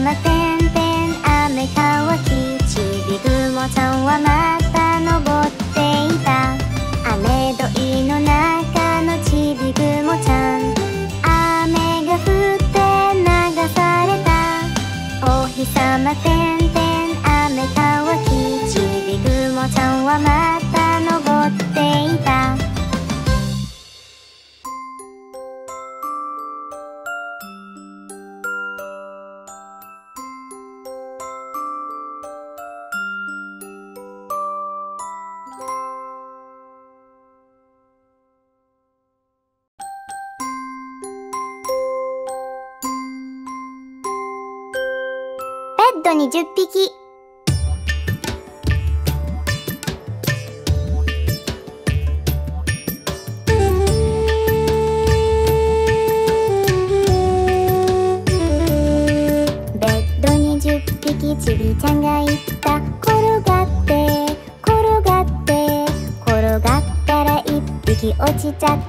まてんてん雨乾き、ちびぐもちゃんはまた登っていた。雨どいの中のちびぐもちゃん、雨が降って流された。お日さまてんてん雨乾き、ちびぐもちゃんはまた登っていた。ベッドに10匹。ベッドに10匹ちびちゃんがいた。転がって転がって転がったら1匹落ちちゃった。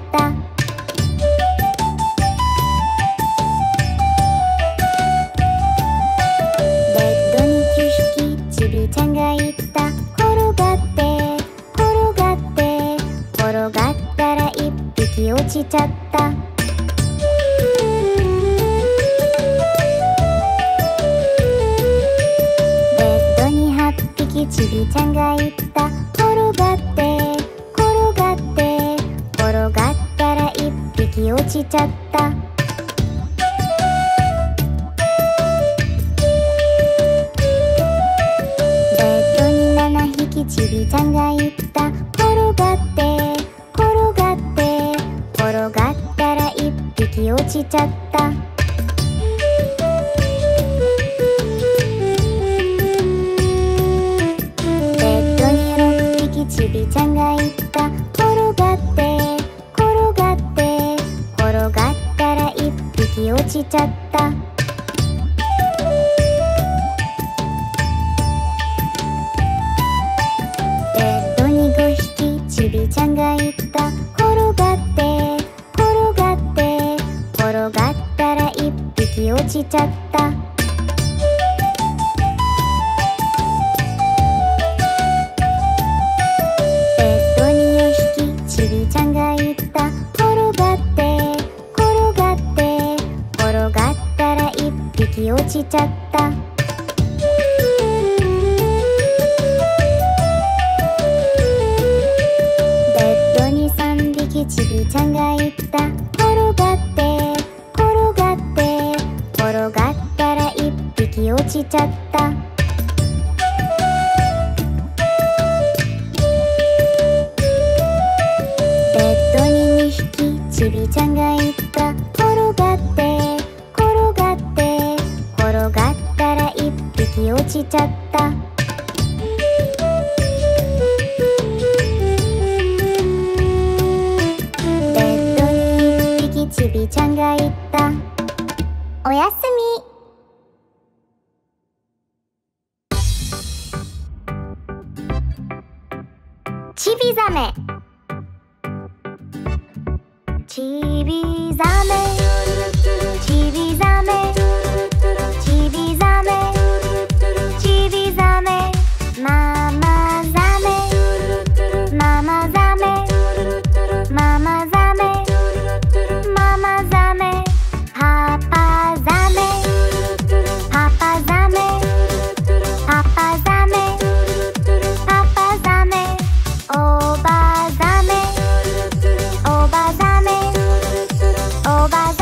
ちゃんが言った。転がって転がって転がったら1匹落ちちゃった。ベッドに8匹ちびちゃんが言った。転がって転がって転がったら1匹落ちちゃった。ちびちゃんが言った。転がって転がって転がったら1匹落ちちゃった。ベッドに6匹ちびちゃんが言った。転がって転がって転がったら1匹落ちちゃった。ちびちゃんが言った。転がって転がって転がったら1匹落ちちゃった。ベッドに4匹ちびちゃんが言った。転がって転がって転がったら1匹落ちちゃった。ちびちゃんが言った。転がって転がって転がったら1匹落ちちゃった。ベッドに2匹ちびちゃんが言った。転がって転がって転がったら1匹落ちちゃった。ちびちゃんが言った。おやすみ。ちびざめちびざめちびざめちびざめちびざめママざめママざめママざめママザメパパザメパパザメパパザメパパザメおばザメおばザメおば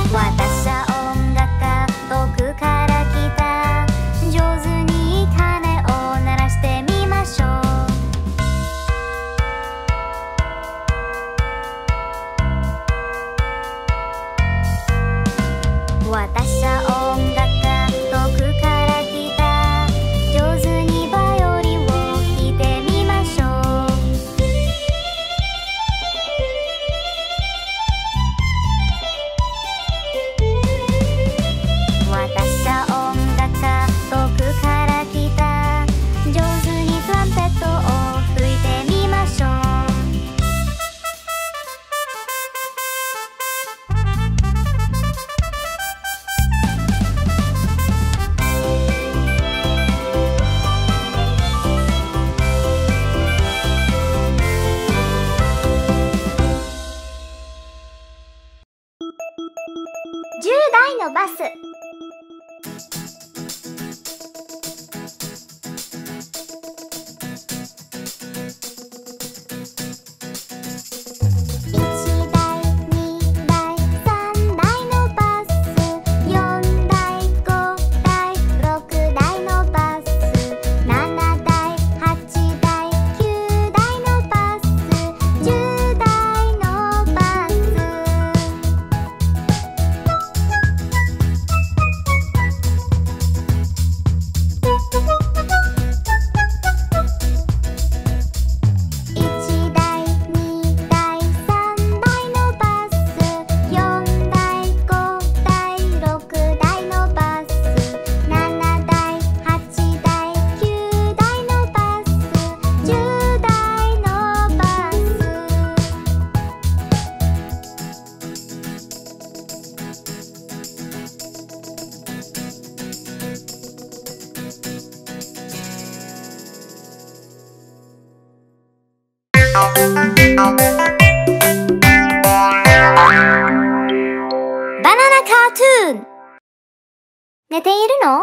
私は音楽家、遠くから来た。上手に鐘を鳴らしてみましょう。私は音楽家、遠くから来た。上手にバイオリンを弾いてみましょう。私は音楽家、遠くから来た。上手にトランペットを吹いてみましょう。10台のバス。バナナカートゥーン。寝ているの？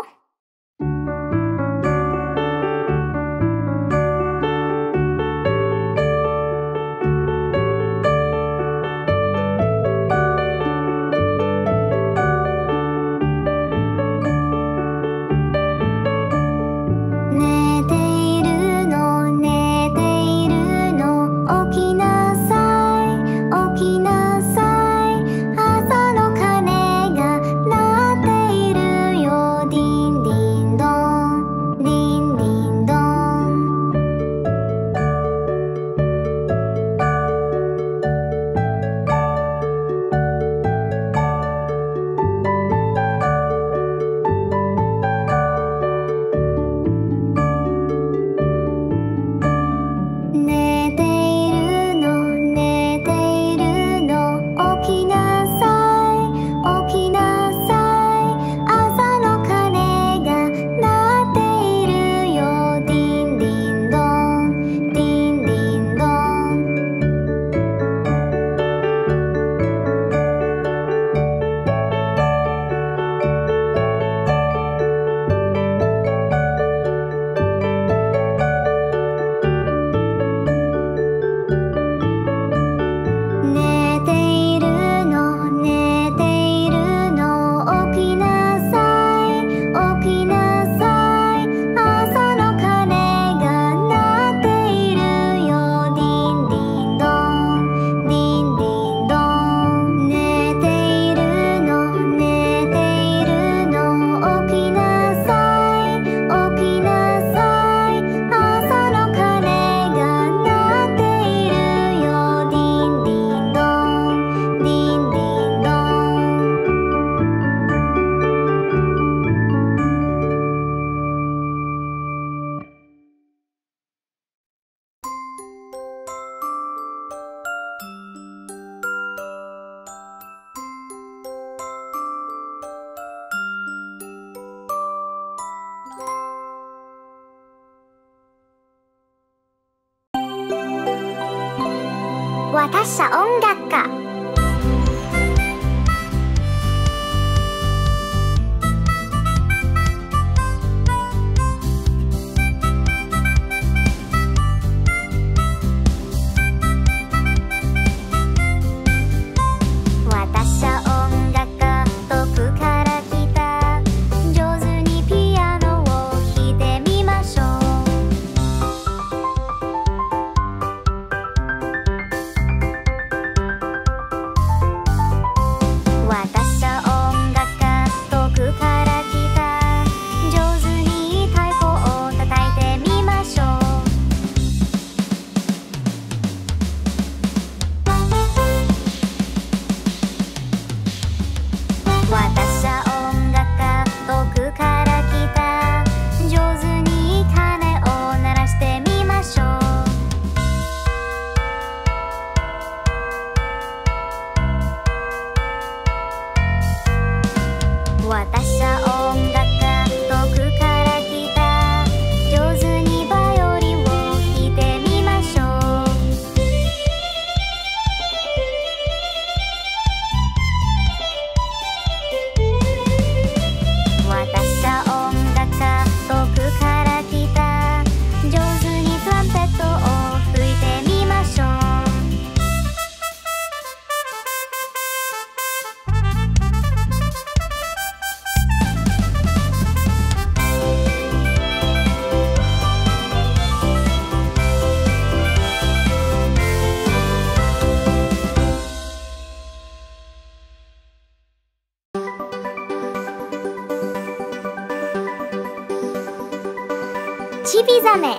私は音楽家。私は音楽家。 私は音楽家遠くから来た上手に鐘を鳴らしてみましょう私は音楽家遠くから来た上手にバイオリンを弾いてみましょう私は音楽家遠くから来た上手にトランペットを吹いてみましょうちびざめ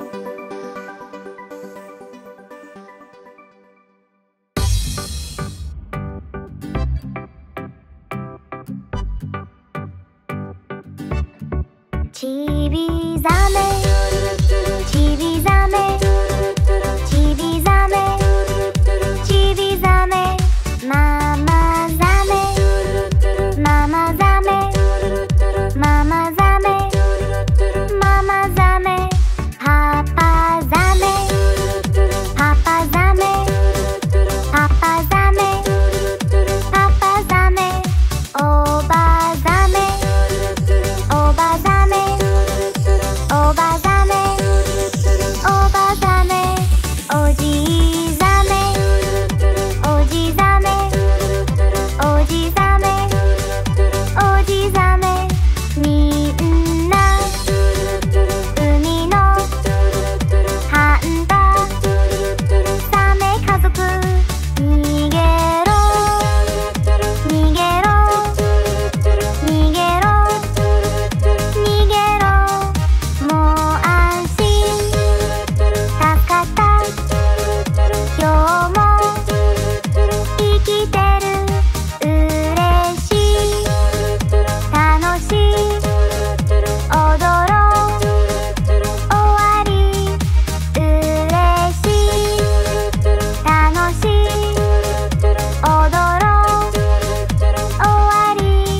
ちびざめちびざめちびざめちびざめママざめママざめママざめママざめパパザメパパザメパパザメパパザメおばザメおばザメおばザメおばザメおじザメおじザメおじザメおじザメみんな海のハンタサメ家族逃げろ逃げろ逃げろ逃げろもう安心たかた今日も生きてる嬉しい楽しい踊ろう終わり嬉しい楽しい踊ろう終わり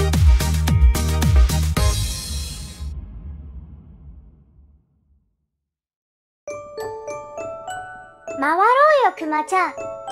回ろうよくまちゃん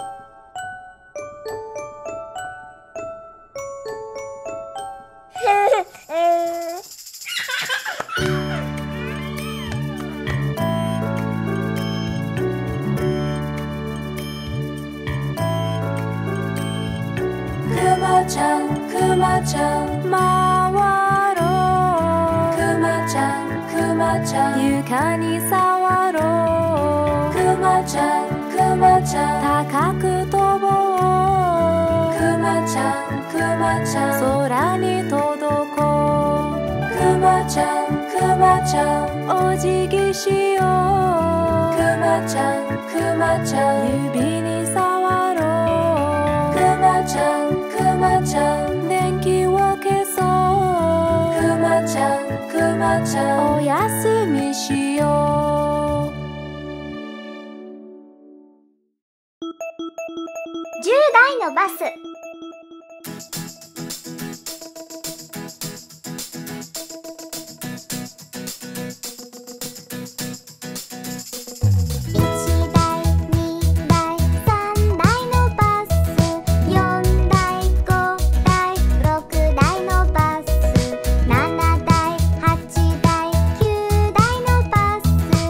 くまちゃんくまちゃん回ろうくまちゃんくまちゃん床に触ろうくまちゃんくまちゃん高く飛ぼうくまちゃんくまちゃん空に届こうくまちゃんくまちゃんお辞儀しようくまちゃんくまちゃん指に触ろうくまちゃんくまちゃん電気を消そうくまちゃんくまちゃんおやすみしよう 10台のバス「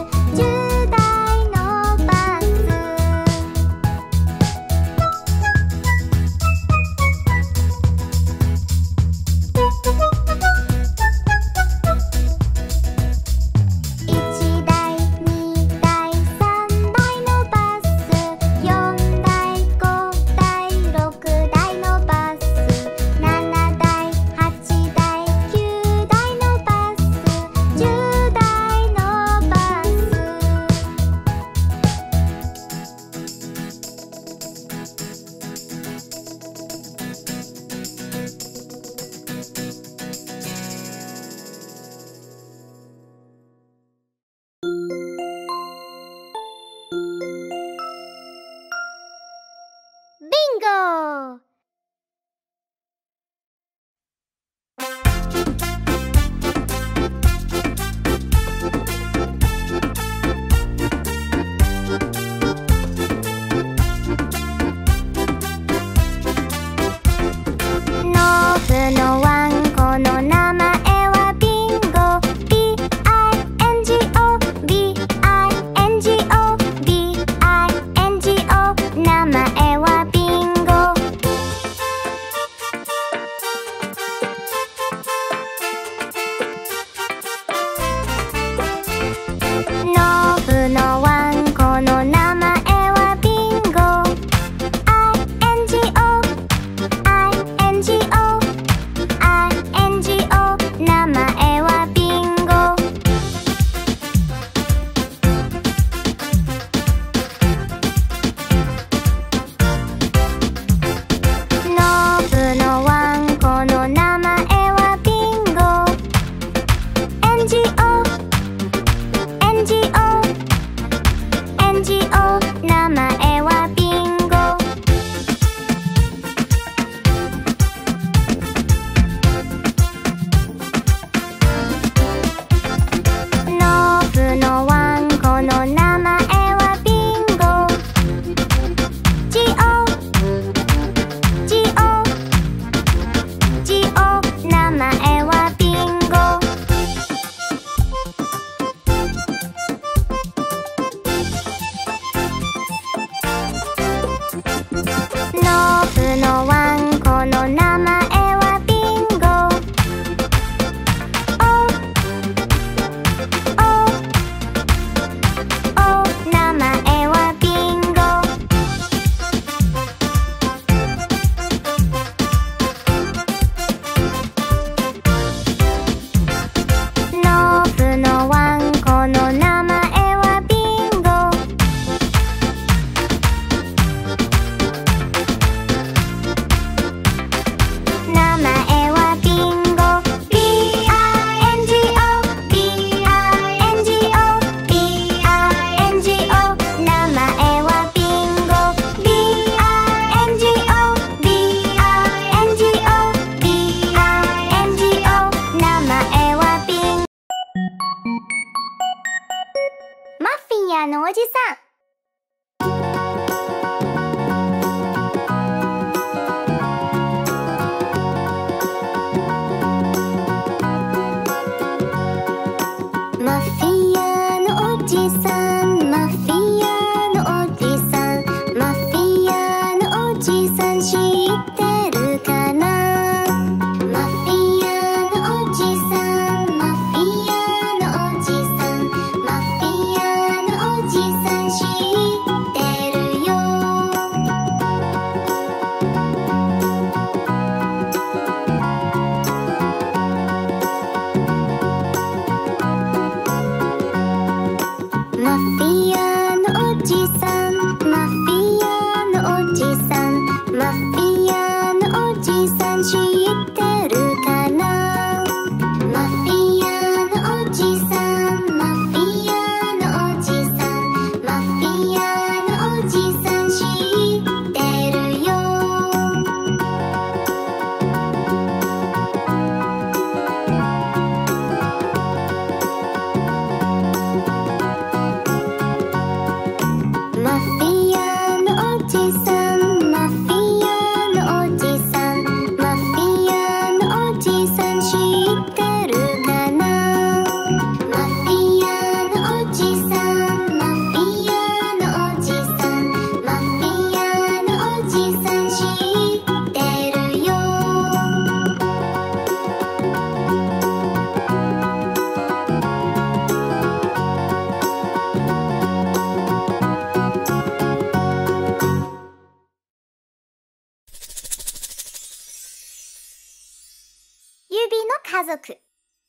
おじさん。 マフィアのおじさん、マフィアのおじさん、マフィアのおじさん知ってるかな。マフィアのおじさん、マフィアのおじさん、マフィアのおじさん知ってるよ。マフィアのおじさん、マフィアのおじさん、マフィアのおじさん知ってるかな。マフィアのおじさん、マフィアのおじさん、マフィアのおじさん知ってるよ。マフィアのおじさん、マフィアのおじさん、マフィアのおじさん知ってるかな。マフィアのおじさん、マフィアのおじさん、マフィアのおじさん知ってるよ。 指の家族。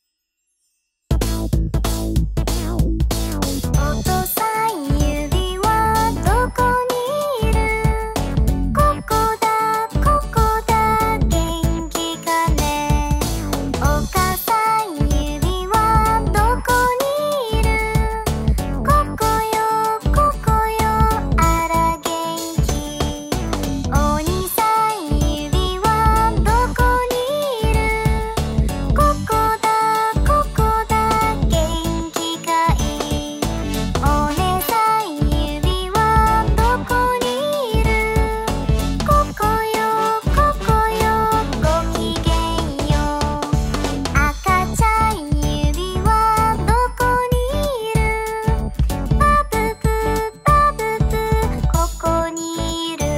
お父さん指はどこにいる。ここだここだ元気かね。お母さん指はどこにいる。ここよここよあら元気。お兄さん指はどこにいる。ここだここだ元気かい。お姉さん指はどこにいる。ここよここよごきげんよう。赤ちゃん指はどこにいる。パププパププここにいる。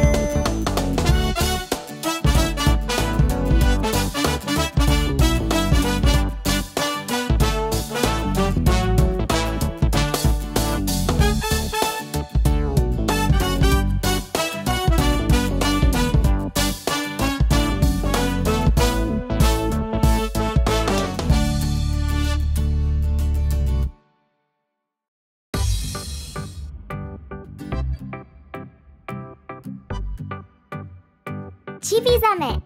ちびざめ。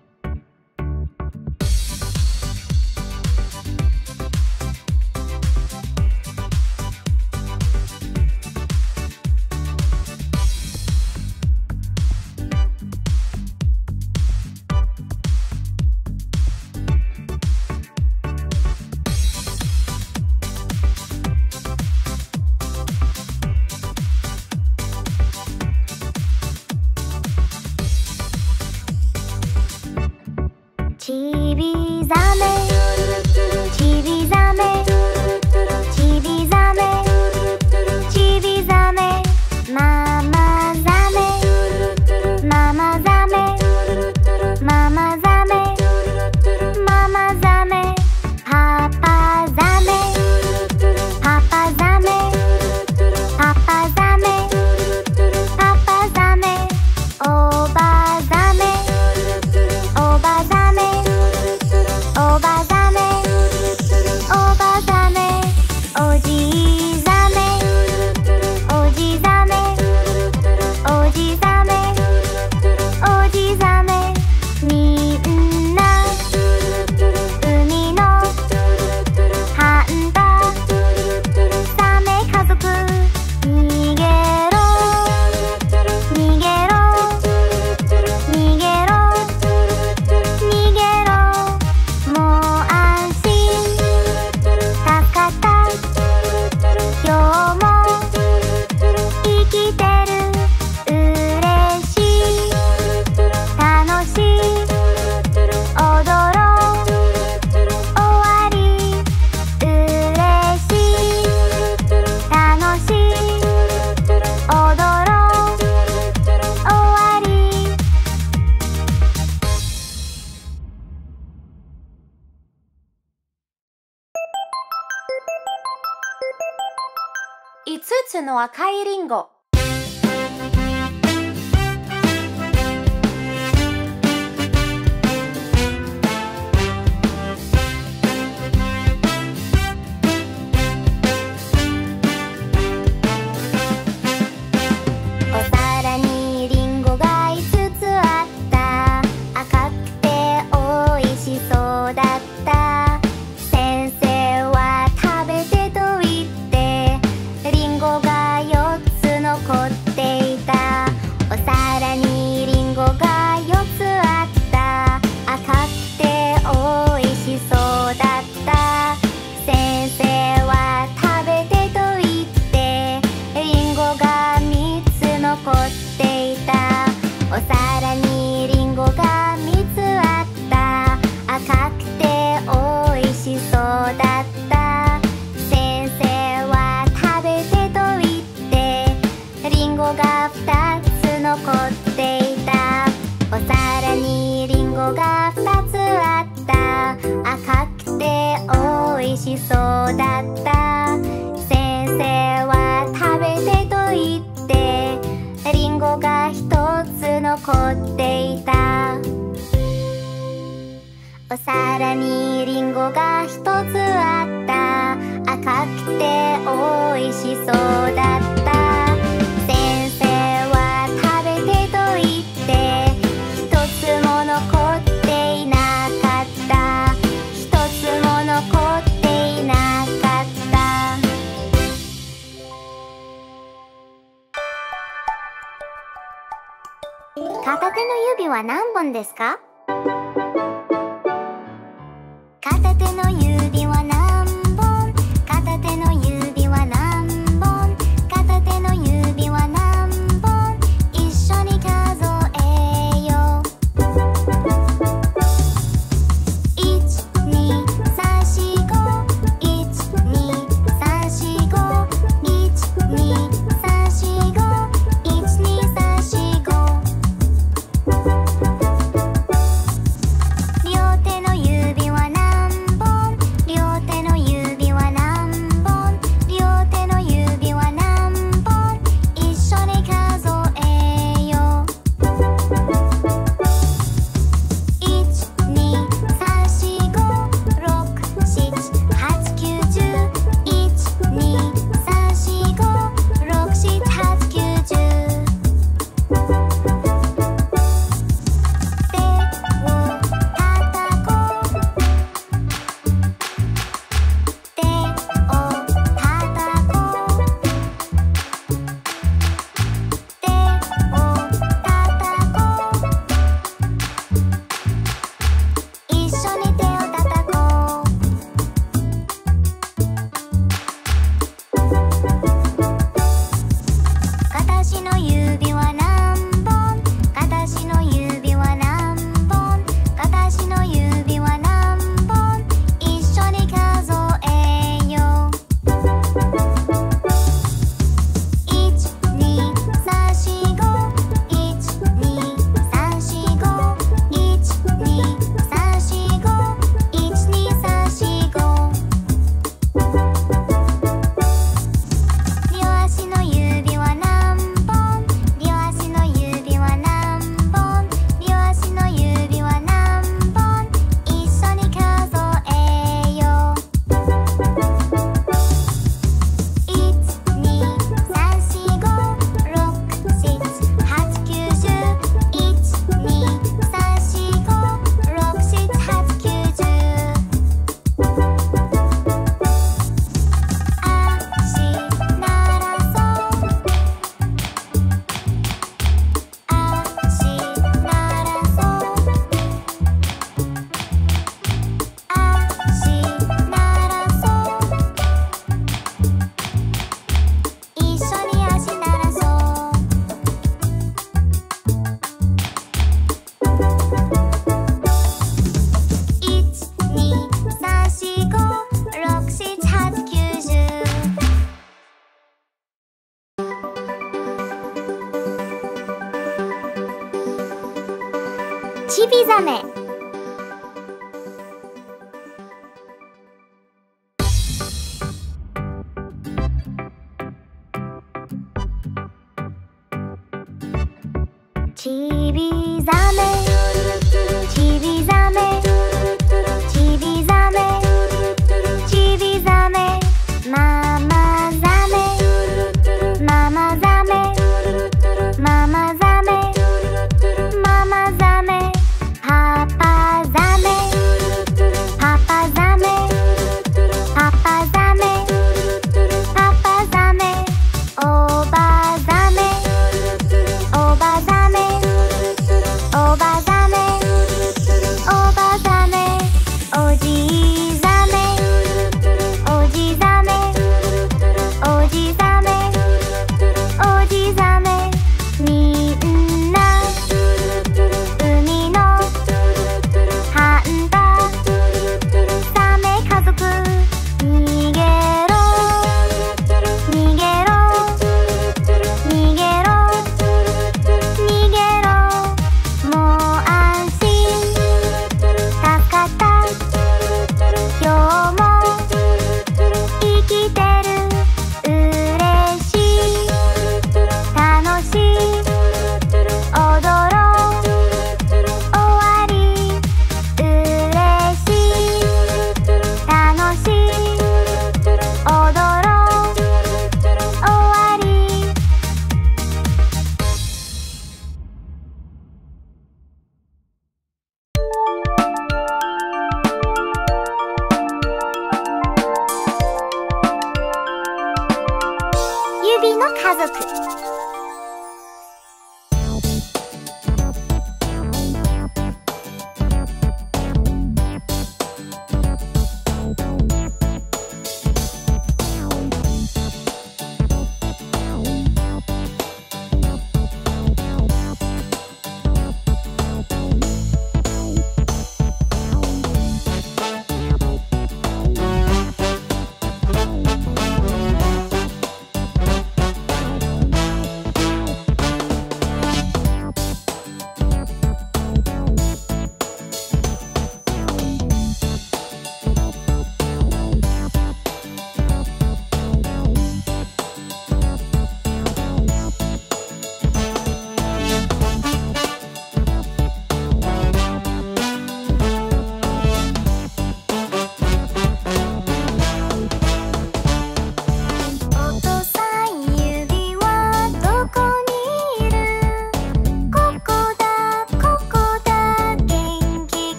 ちびざめ、ちびざめ、ちびざめ、ちびざめ、ママざめ、ママざめ、ママざめ、ママざめ、パパざめ、パパざめ、パパざめ、パパざめ、おばざめ、おばざめ、おばざつの赤いリンゴ。 お皿にリンゴが5つあった。赤くておいしそうだった。先生は食べてと言ってリンゴが4つ残っていた。お皿にリンゴが4つあった。赤くておいしそうだった。先生は食べてと言ってリンゴが3つ残っていた。お皿にリンゴが3つあった。赤くておいしそうだった。先生は食べてと言ってリンゴが2つ残っていた。お皿にリンゴが2つあった。赤くておいしそうだった。先生は食べてと言ってリンゴが1つ残っていた。お皿にリンゴが1つあった。赤くておいしそうだった。先生は食べてと言って1つも残っていなかった。1つも残っていなかった。片手の指は何本ですか？片手の指は何本？片手の指は何本？片手の指は何本？一緒に数えよう。1、2、3、4、5 1、2、3、4、5 1、2、3、4、5 1、2、3、4、5両手の指は何本？両手の指は何本？両手の指は何本？一緒に数えよう。1、2、3、4、5 6、7、8、9、10 1、2、3、4、5 6、7、8、9、10手を叩こう。手を叩こう。手を叩こう。一緒に手を叩こう。片足の指は何本？片足の指は何本？片足の指は何本？一緒に数えよう。1、2、3、4、5 1、2、3、4、5 1、2、3、4、5 1、2、3、4、5両足の指は何本？両足の指は何本？両足の指は何本？一緒に数えよう。1、2、3、4、5 6、7、8、9、10 1、2、3、4、5 6、7、8、9、10足ならそう。足ならそう。足ならそう。一緒に足ならそう。1、2、3、4、5 6、7、8、9、10ちびざめ。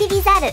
ちびざる。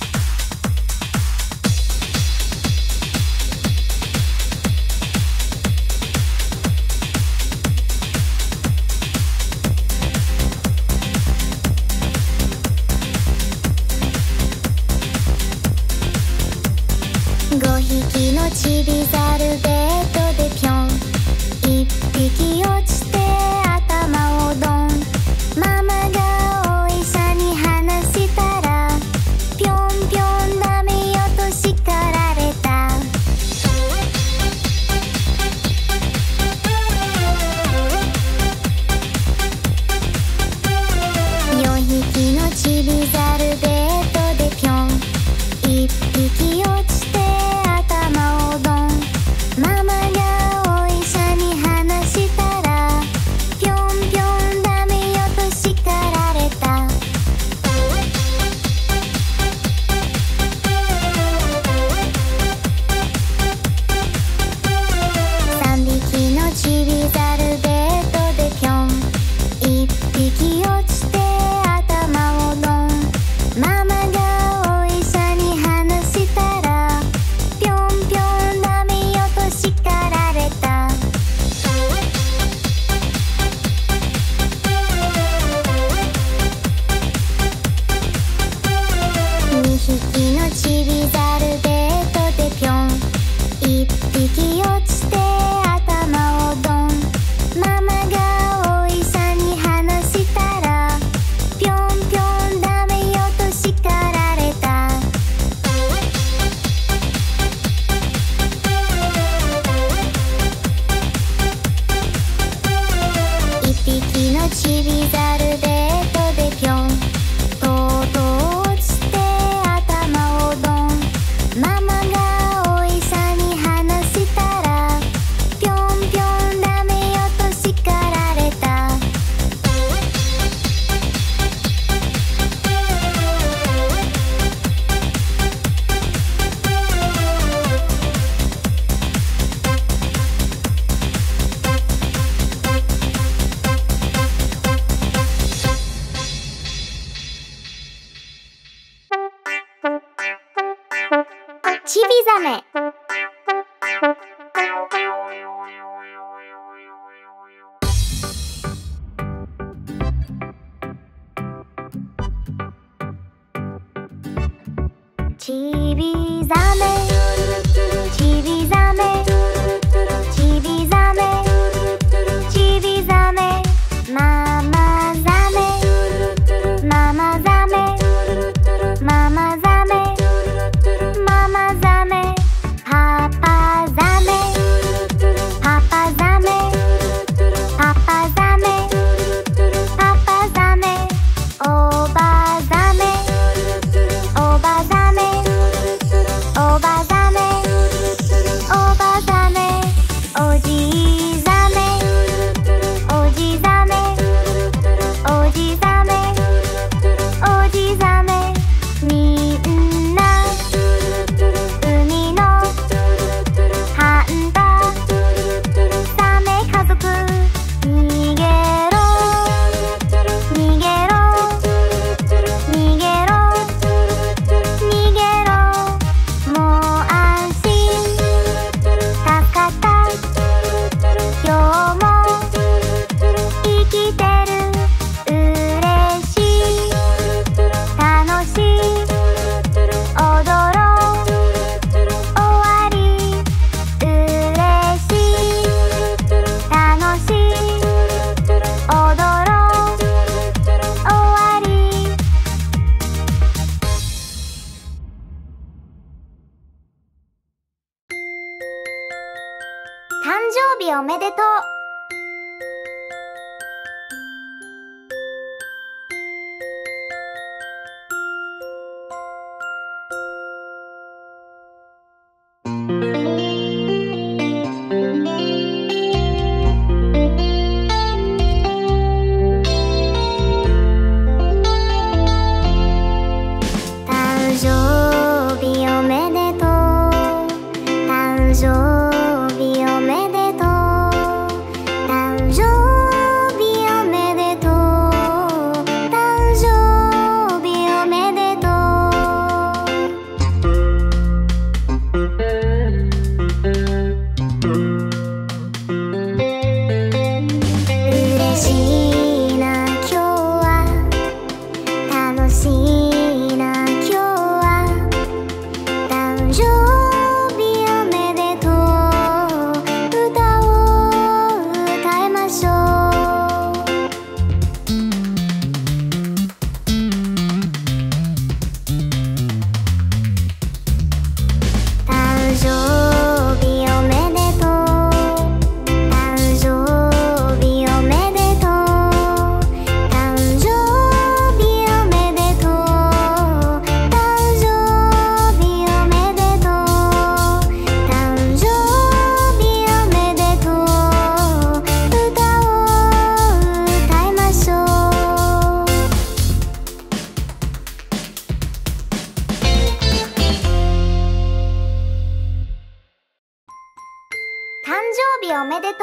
5匹のちびざるベッドでぴょん、1匹落ちて頭をドン。ママがお医者に話したら、ぴょんぴょんダメよと叱られた。4匹のちびざるベッドでぴょん、1匹落ちて頭をドン。ママがお医者に話したら、ぴょんぴょんダメよと叱られた。3匹のちびざるベッドでぴょん、1匹落ちて頭をドン。ママがお医者に話したら、ぴょんぴょんダメよと叱られた。2匹のちびざるベッドでぴょん、1匹落ちて頭をドン。ママがお医者に話したら、ぴょんぴょんダメよと叱られた。1匹のちびざるベッドでぴょん、とうとう落ちて頭をドン。ママがお医者に話したら、ぴょんぴょんダメよと叱られた。 ちびざめ。ちびざめ、ちびざめ、ちびざめ、ちびざめ、ママざめ、ママざめ、ママざめ、ママざめ、パパざめ、パパざめ、パパざめ、パパざめ、おばざめ、おばざめ、おばざめ、おばざめ、おじざめ、おじざめ、おじざめ、おじざめ、みんな海のハンタザメ家族、逃げろ逃げろ逃げろ逃げろ、もう安心助かった、今日も生きてる、嬉しい楽しい踊ろう終わり、嬉しい楽しい踊ろう終わり。誕生日おめでとう。誕生日おめでとう、誕生日おめでとう、誕生日おめでとう、誕生日おめでとう。 おめでとう。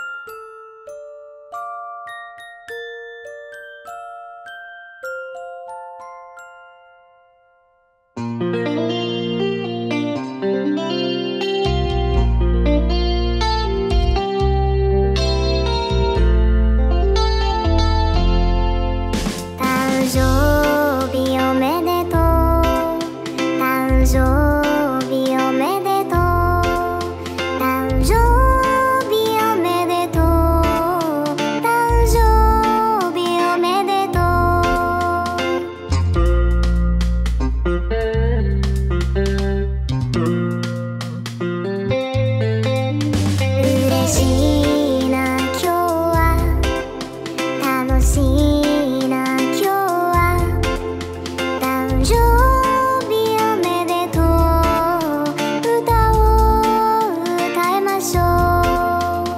誕生日おめでとう。誕生日おめでとう。誕生日おめでとう。誕生日おめでとう。嬉しいな今日は。楽しいな今日は。誕生日おめでとう。歌を歌いましょう。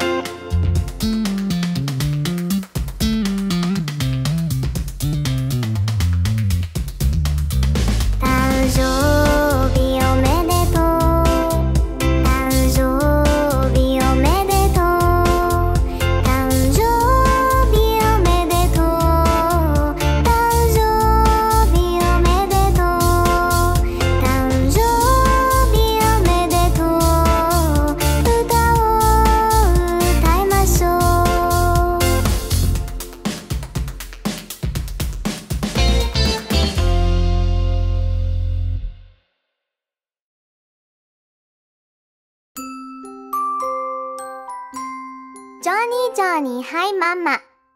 誕生日おめでとう。誕生日おめでとう。誕生日おめでとう。誕生日おめでとう。誕生日おめでとう。歌を歌いましょう。ジョニージョニーはいママ。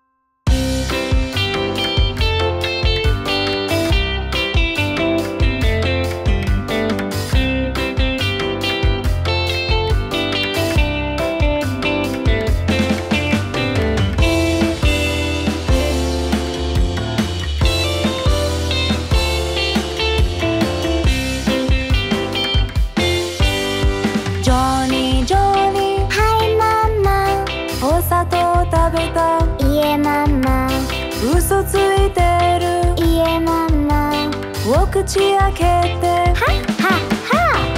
ジョニージョニーはいママ。 お砂糖食べた。 いえママ。 嘘ついてる。 いえママ。 お口開けて。 はっはっは。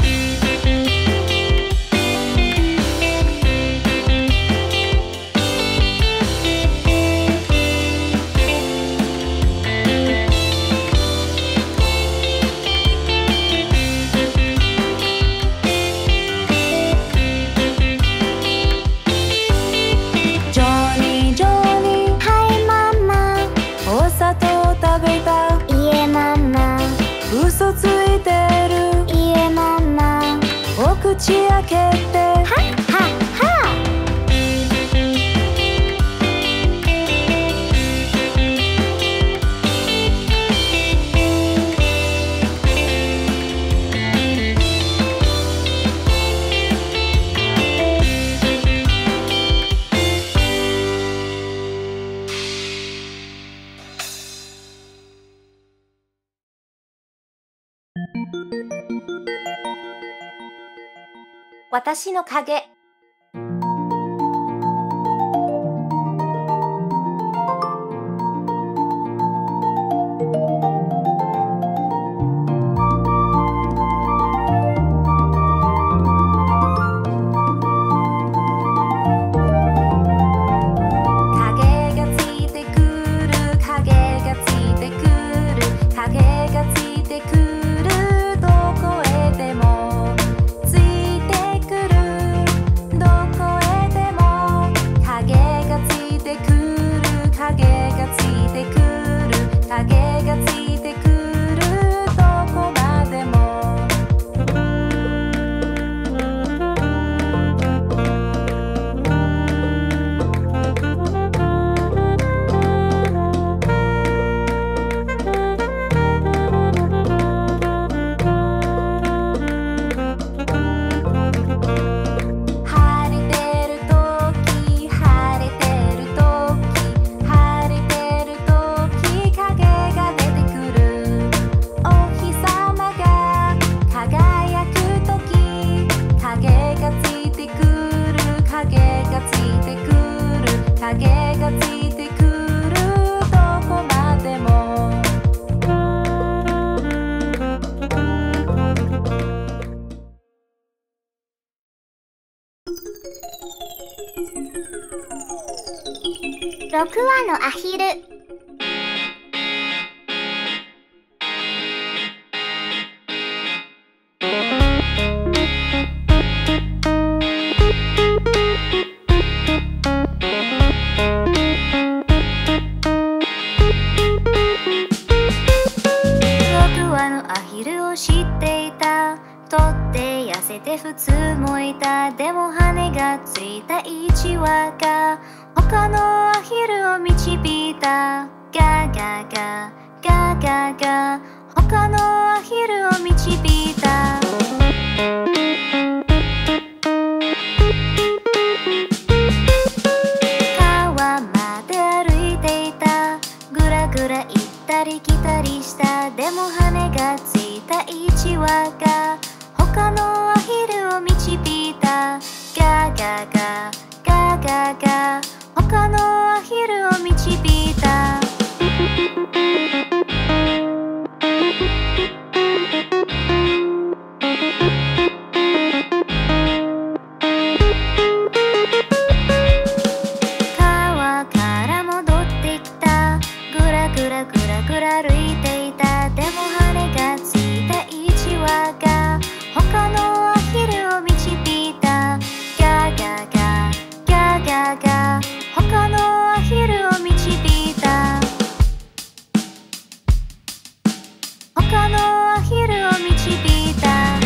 ジョニージョニーはいママ。 お砂糖食べた。 いえママ。 嘘ついてる。 いえママ。 お口開けて。 はっはっは。 私の影。影がついてくる。影がついてくる。影がついてくる。どこへでもついてくる。 6羽のアヒル。 6羽のアヒルを知っていた。とって痩せて普通もいた。でも羽がついた1羽が他のアヒルを導いた。ガガガガガガ他のアヒルを導いた。川まで歩いていた。ぐらぐら行ったり来たりした。でも羽がついた1羽が他のアヒルを導いた。ガガガガガガ他のアヒルを導いた。川から戻ってきた。ぐらぐらぐらぐら歩いていた。でも羽がついた1羽が他のアヒルを導いた。ガガガガガガ他のアヒルを導いた。他のアヒルを導いた。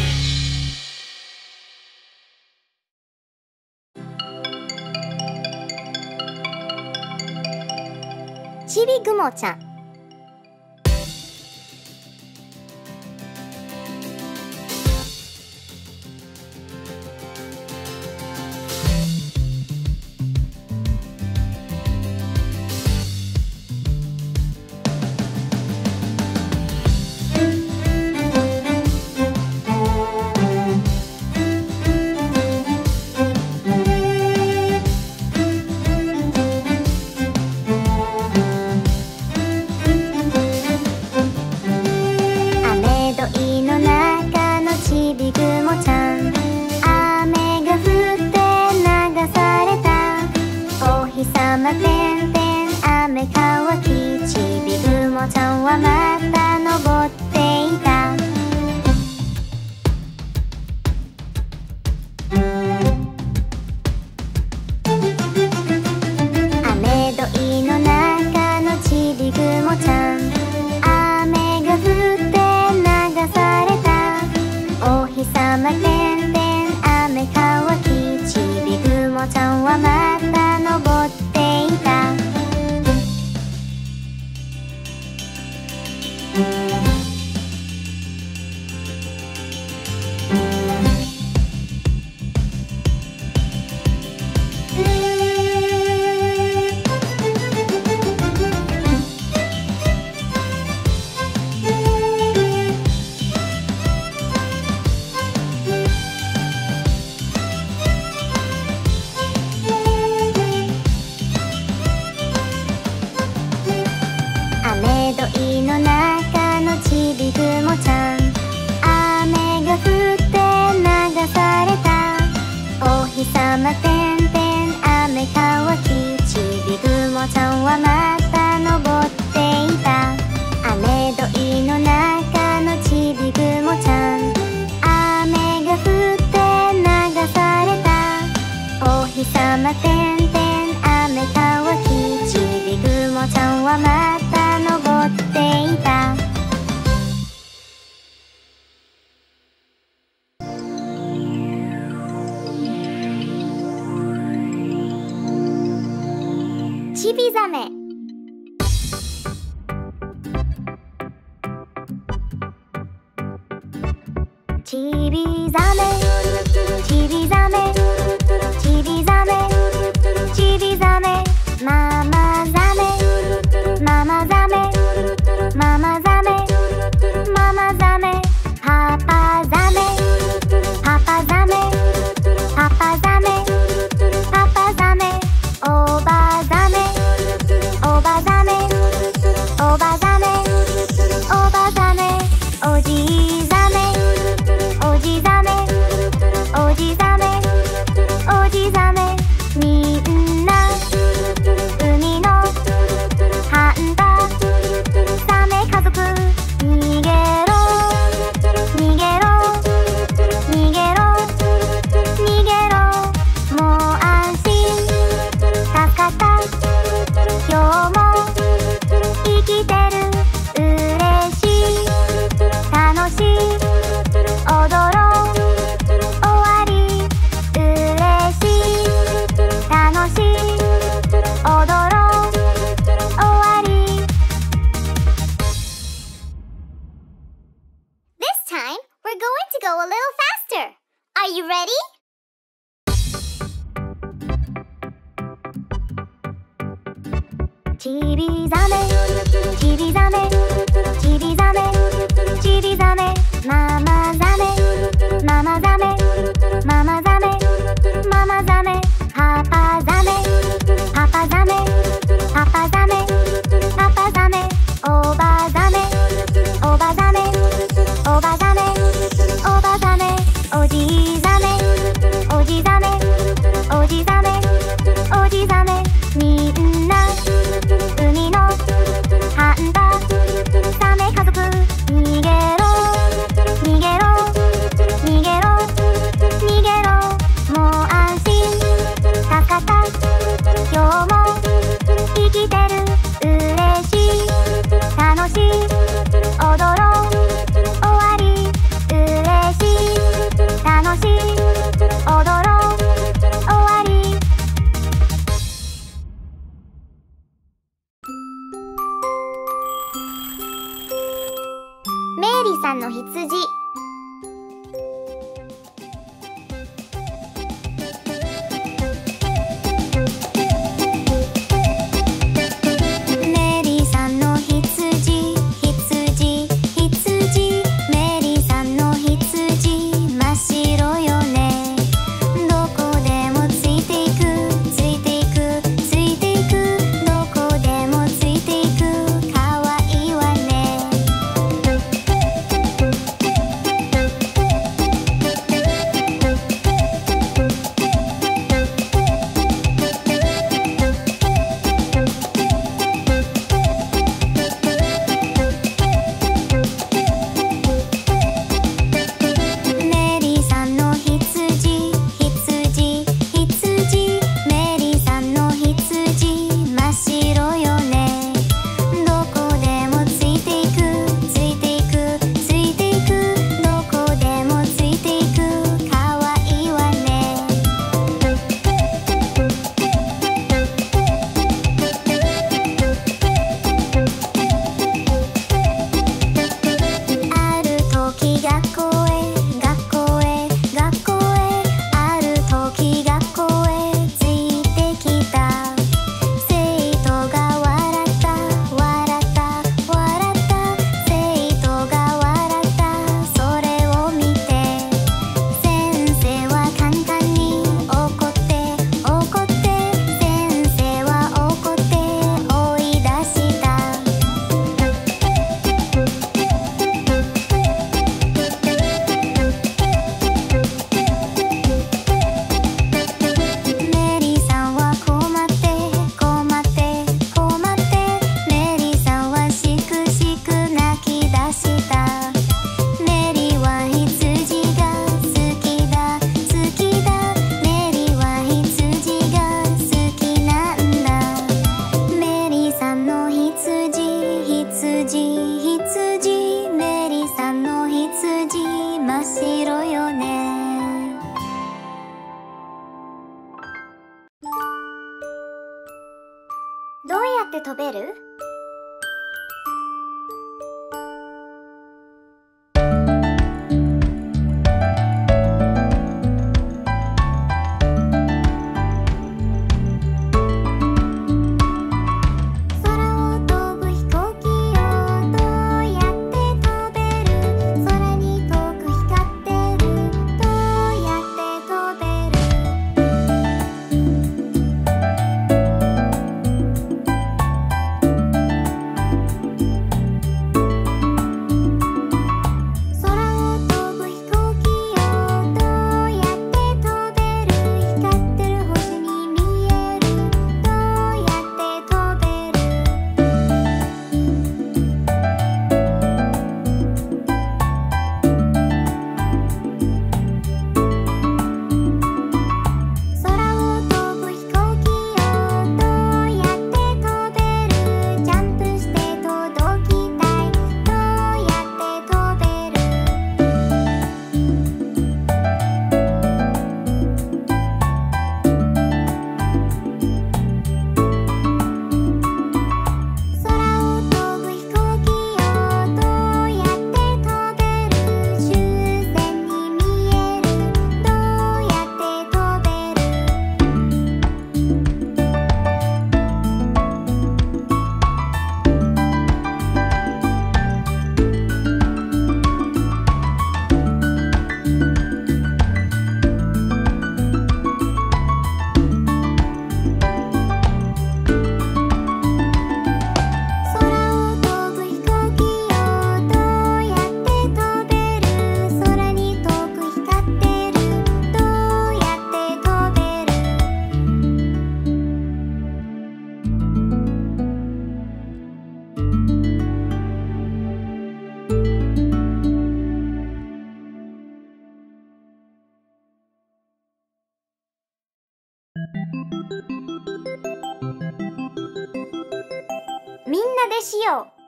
ちびぐもちゃん。ちびザメ。ちびザメ、ちびザメ、ちびザメ、ちびザメ、ママザメ、ママザメ、ママザメ、ママザメ、パパザメ、パパザメ、パパザメ、パパザメ、おばザメ、おばザメ、おばザメ、おばザメ、おじザメ、おじザメ、 Are you ready? ちびざめちびざめちびざめちびざめママザメママザメママザメママザメパパザメパパザメパパザメパパザメおばザメおばザメおばザメおばザメおじザメおじザメおじザメおじザメみんな海のハンタザメ家族逃げろ逃げろ逃げろ逃げろもう安心助かった今日も生きてる嬉しい楽しい踊ろう終わり嬉しい楽しい踊ろう終わりメイリーさんの羊メリーさんの羊羊羊メリーさんの羊真っ白よねどこでもついていくついていくついていくどこでもついていくかわいいわねメリーさんの羊羊羊メリーさんの羊真っ白よねどこでもついていくついていくついていくどこでもついていくかわいいわねある時学校へ学校へ学校へある時学校へついてきた生徒が笑った笑った笑った生徒が笑ったそれを見て先生はカンカンに怒って怒って先生は怒って追い出したメリーさんは困って困って困ってメリーさんはしくしく泣き出したメリーは羊が好きだ好きだメリーは羊が好きなんだメリーさんの羊羊羊メリーさんの羊真っ白よねどうやって飛べる？空を飛ぶ飛行機よどうやって飛べる？空に遠く光ってるどうやって飛べる？ みんなでしよう。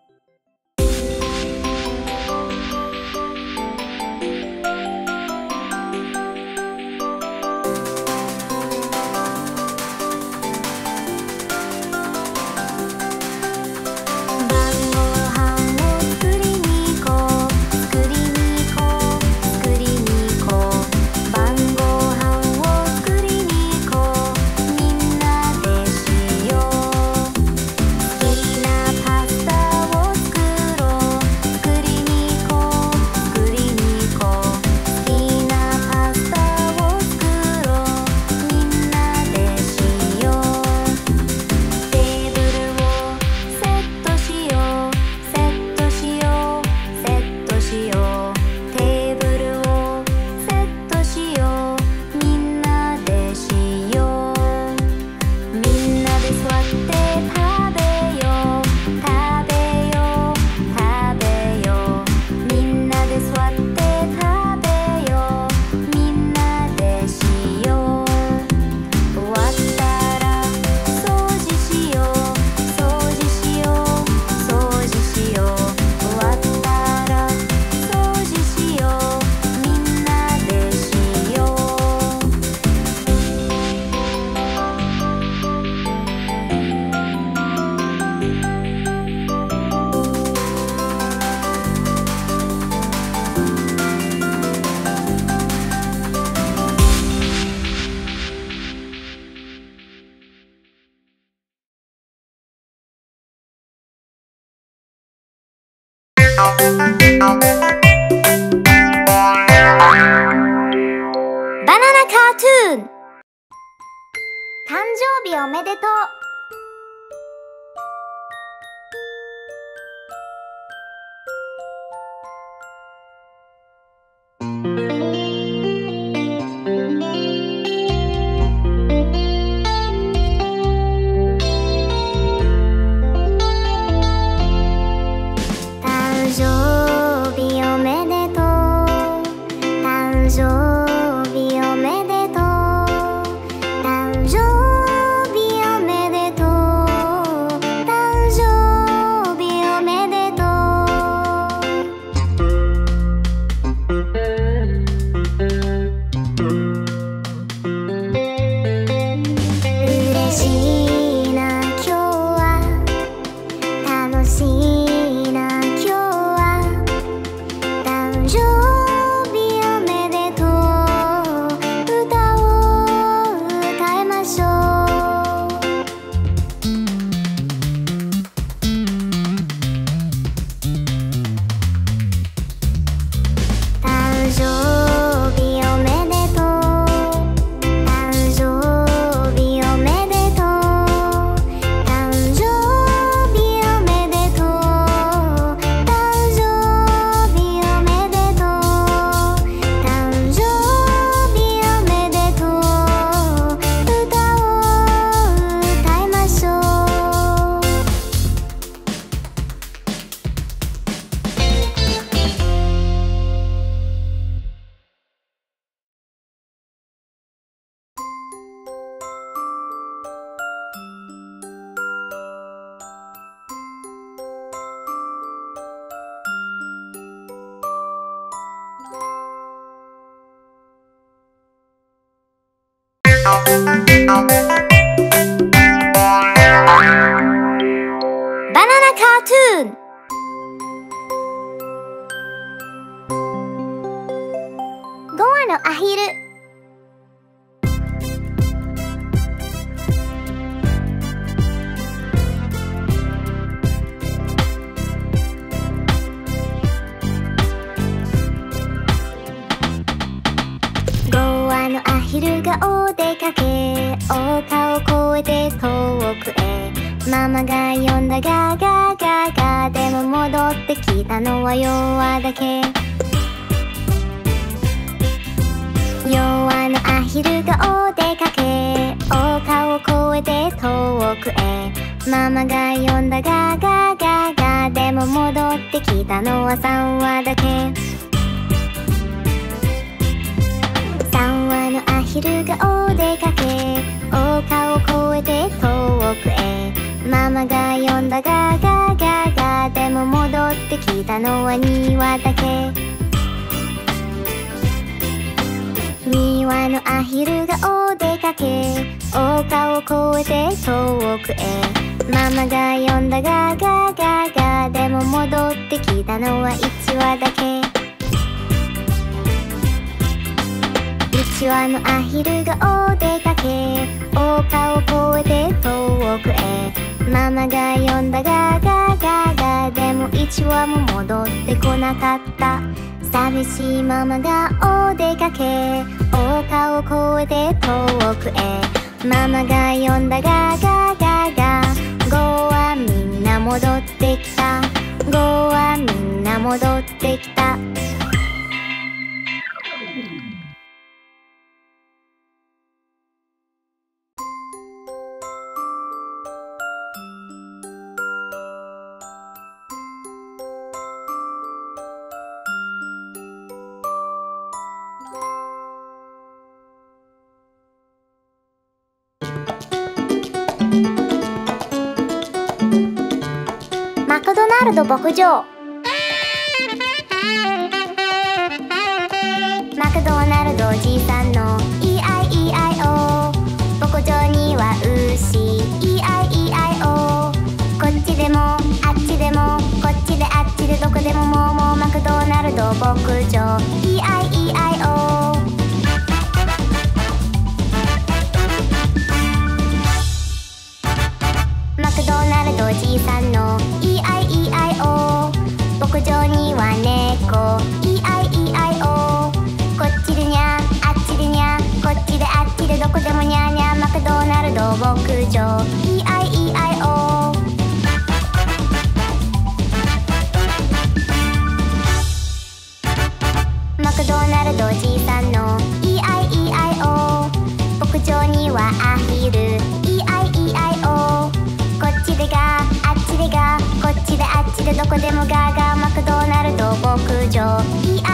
バナナカートゥーン。誕生日おめでとう。バナナカートゥーン。5話のアヒル。5羽のアヒルがお出かけ、丘を越えて遠くへ。ママが呼んだガガガガ、でも戻ってきたのは4羽だけ。4羽のアヒルがお出かけ、丘を越えて遠くへ。ママが呼んだガガガガ、でも戻ってきたのは3羽だけ。3羽のアヒルがお出かけ、 丘を越えて遠くへママが呼んだガーガーガーガーでも戻ってきたのは庭だけ庭のアヒルがお出かけ丘を越えて遠くへママが呼んだガーガーガーガーでも戻ってきたのは1羽だけ1羽のアヒルがお出かけ丘を越えて遠くへママが呼んだガーガーガーガーでも1羽も戻ってこなかった寂しいママがお出かけ丘を越えて遠くへママが呼んだガーガーガーガーゴーはみんな戻ってきたゴーはみんな戻ってきたマクドナルド牧場マクドナルドおじいさんの EIEIO 牧場には牛 EIEIO こっちでもあっちでもこっちであっちでどこでももうマクドナルド牧場 EIEIOマクドナルドおじいさんの EIEIO 牧場には猫 EIEIO こっちでにゃあっちでにゃこっちであっちでどこでもにゃにゃマクドナルド牧場 EIEIO マクドナルドおじいさんの EIEIO 牧場にはアヒル EIEIO こっちでガーあっちでガーこっちであっちでどこでもガーガーマクドナルド牧場 EIEIO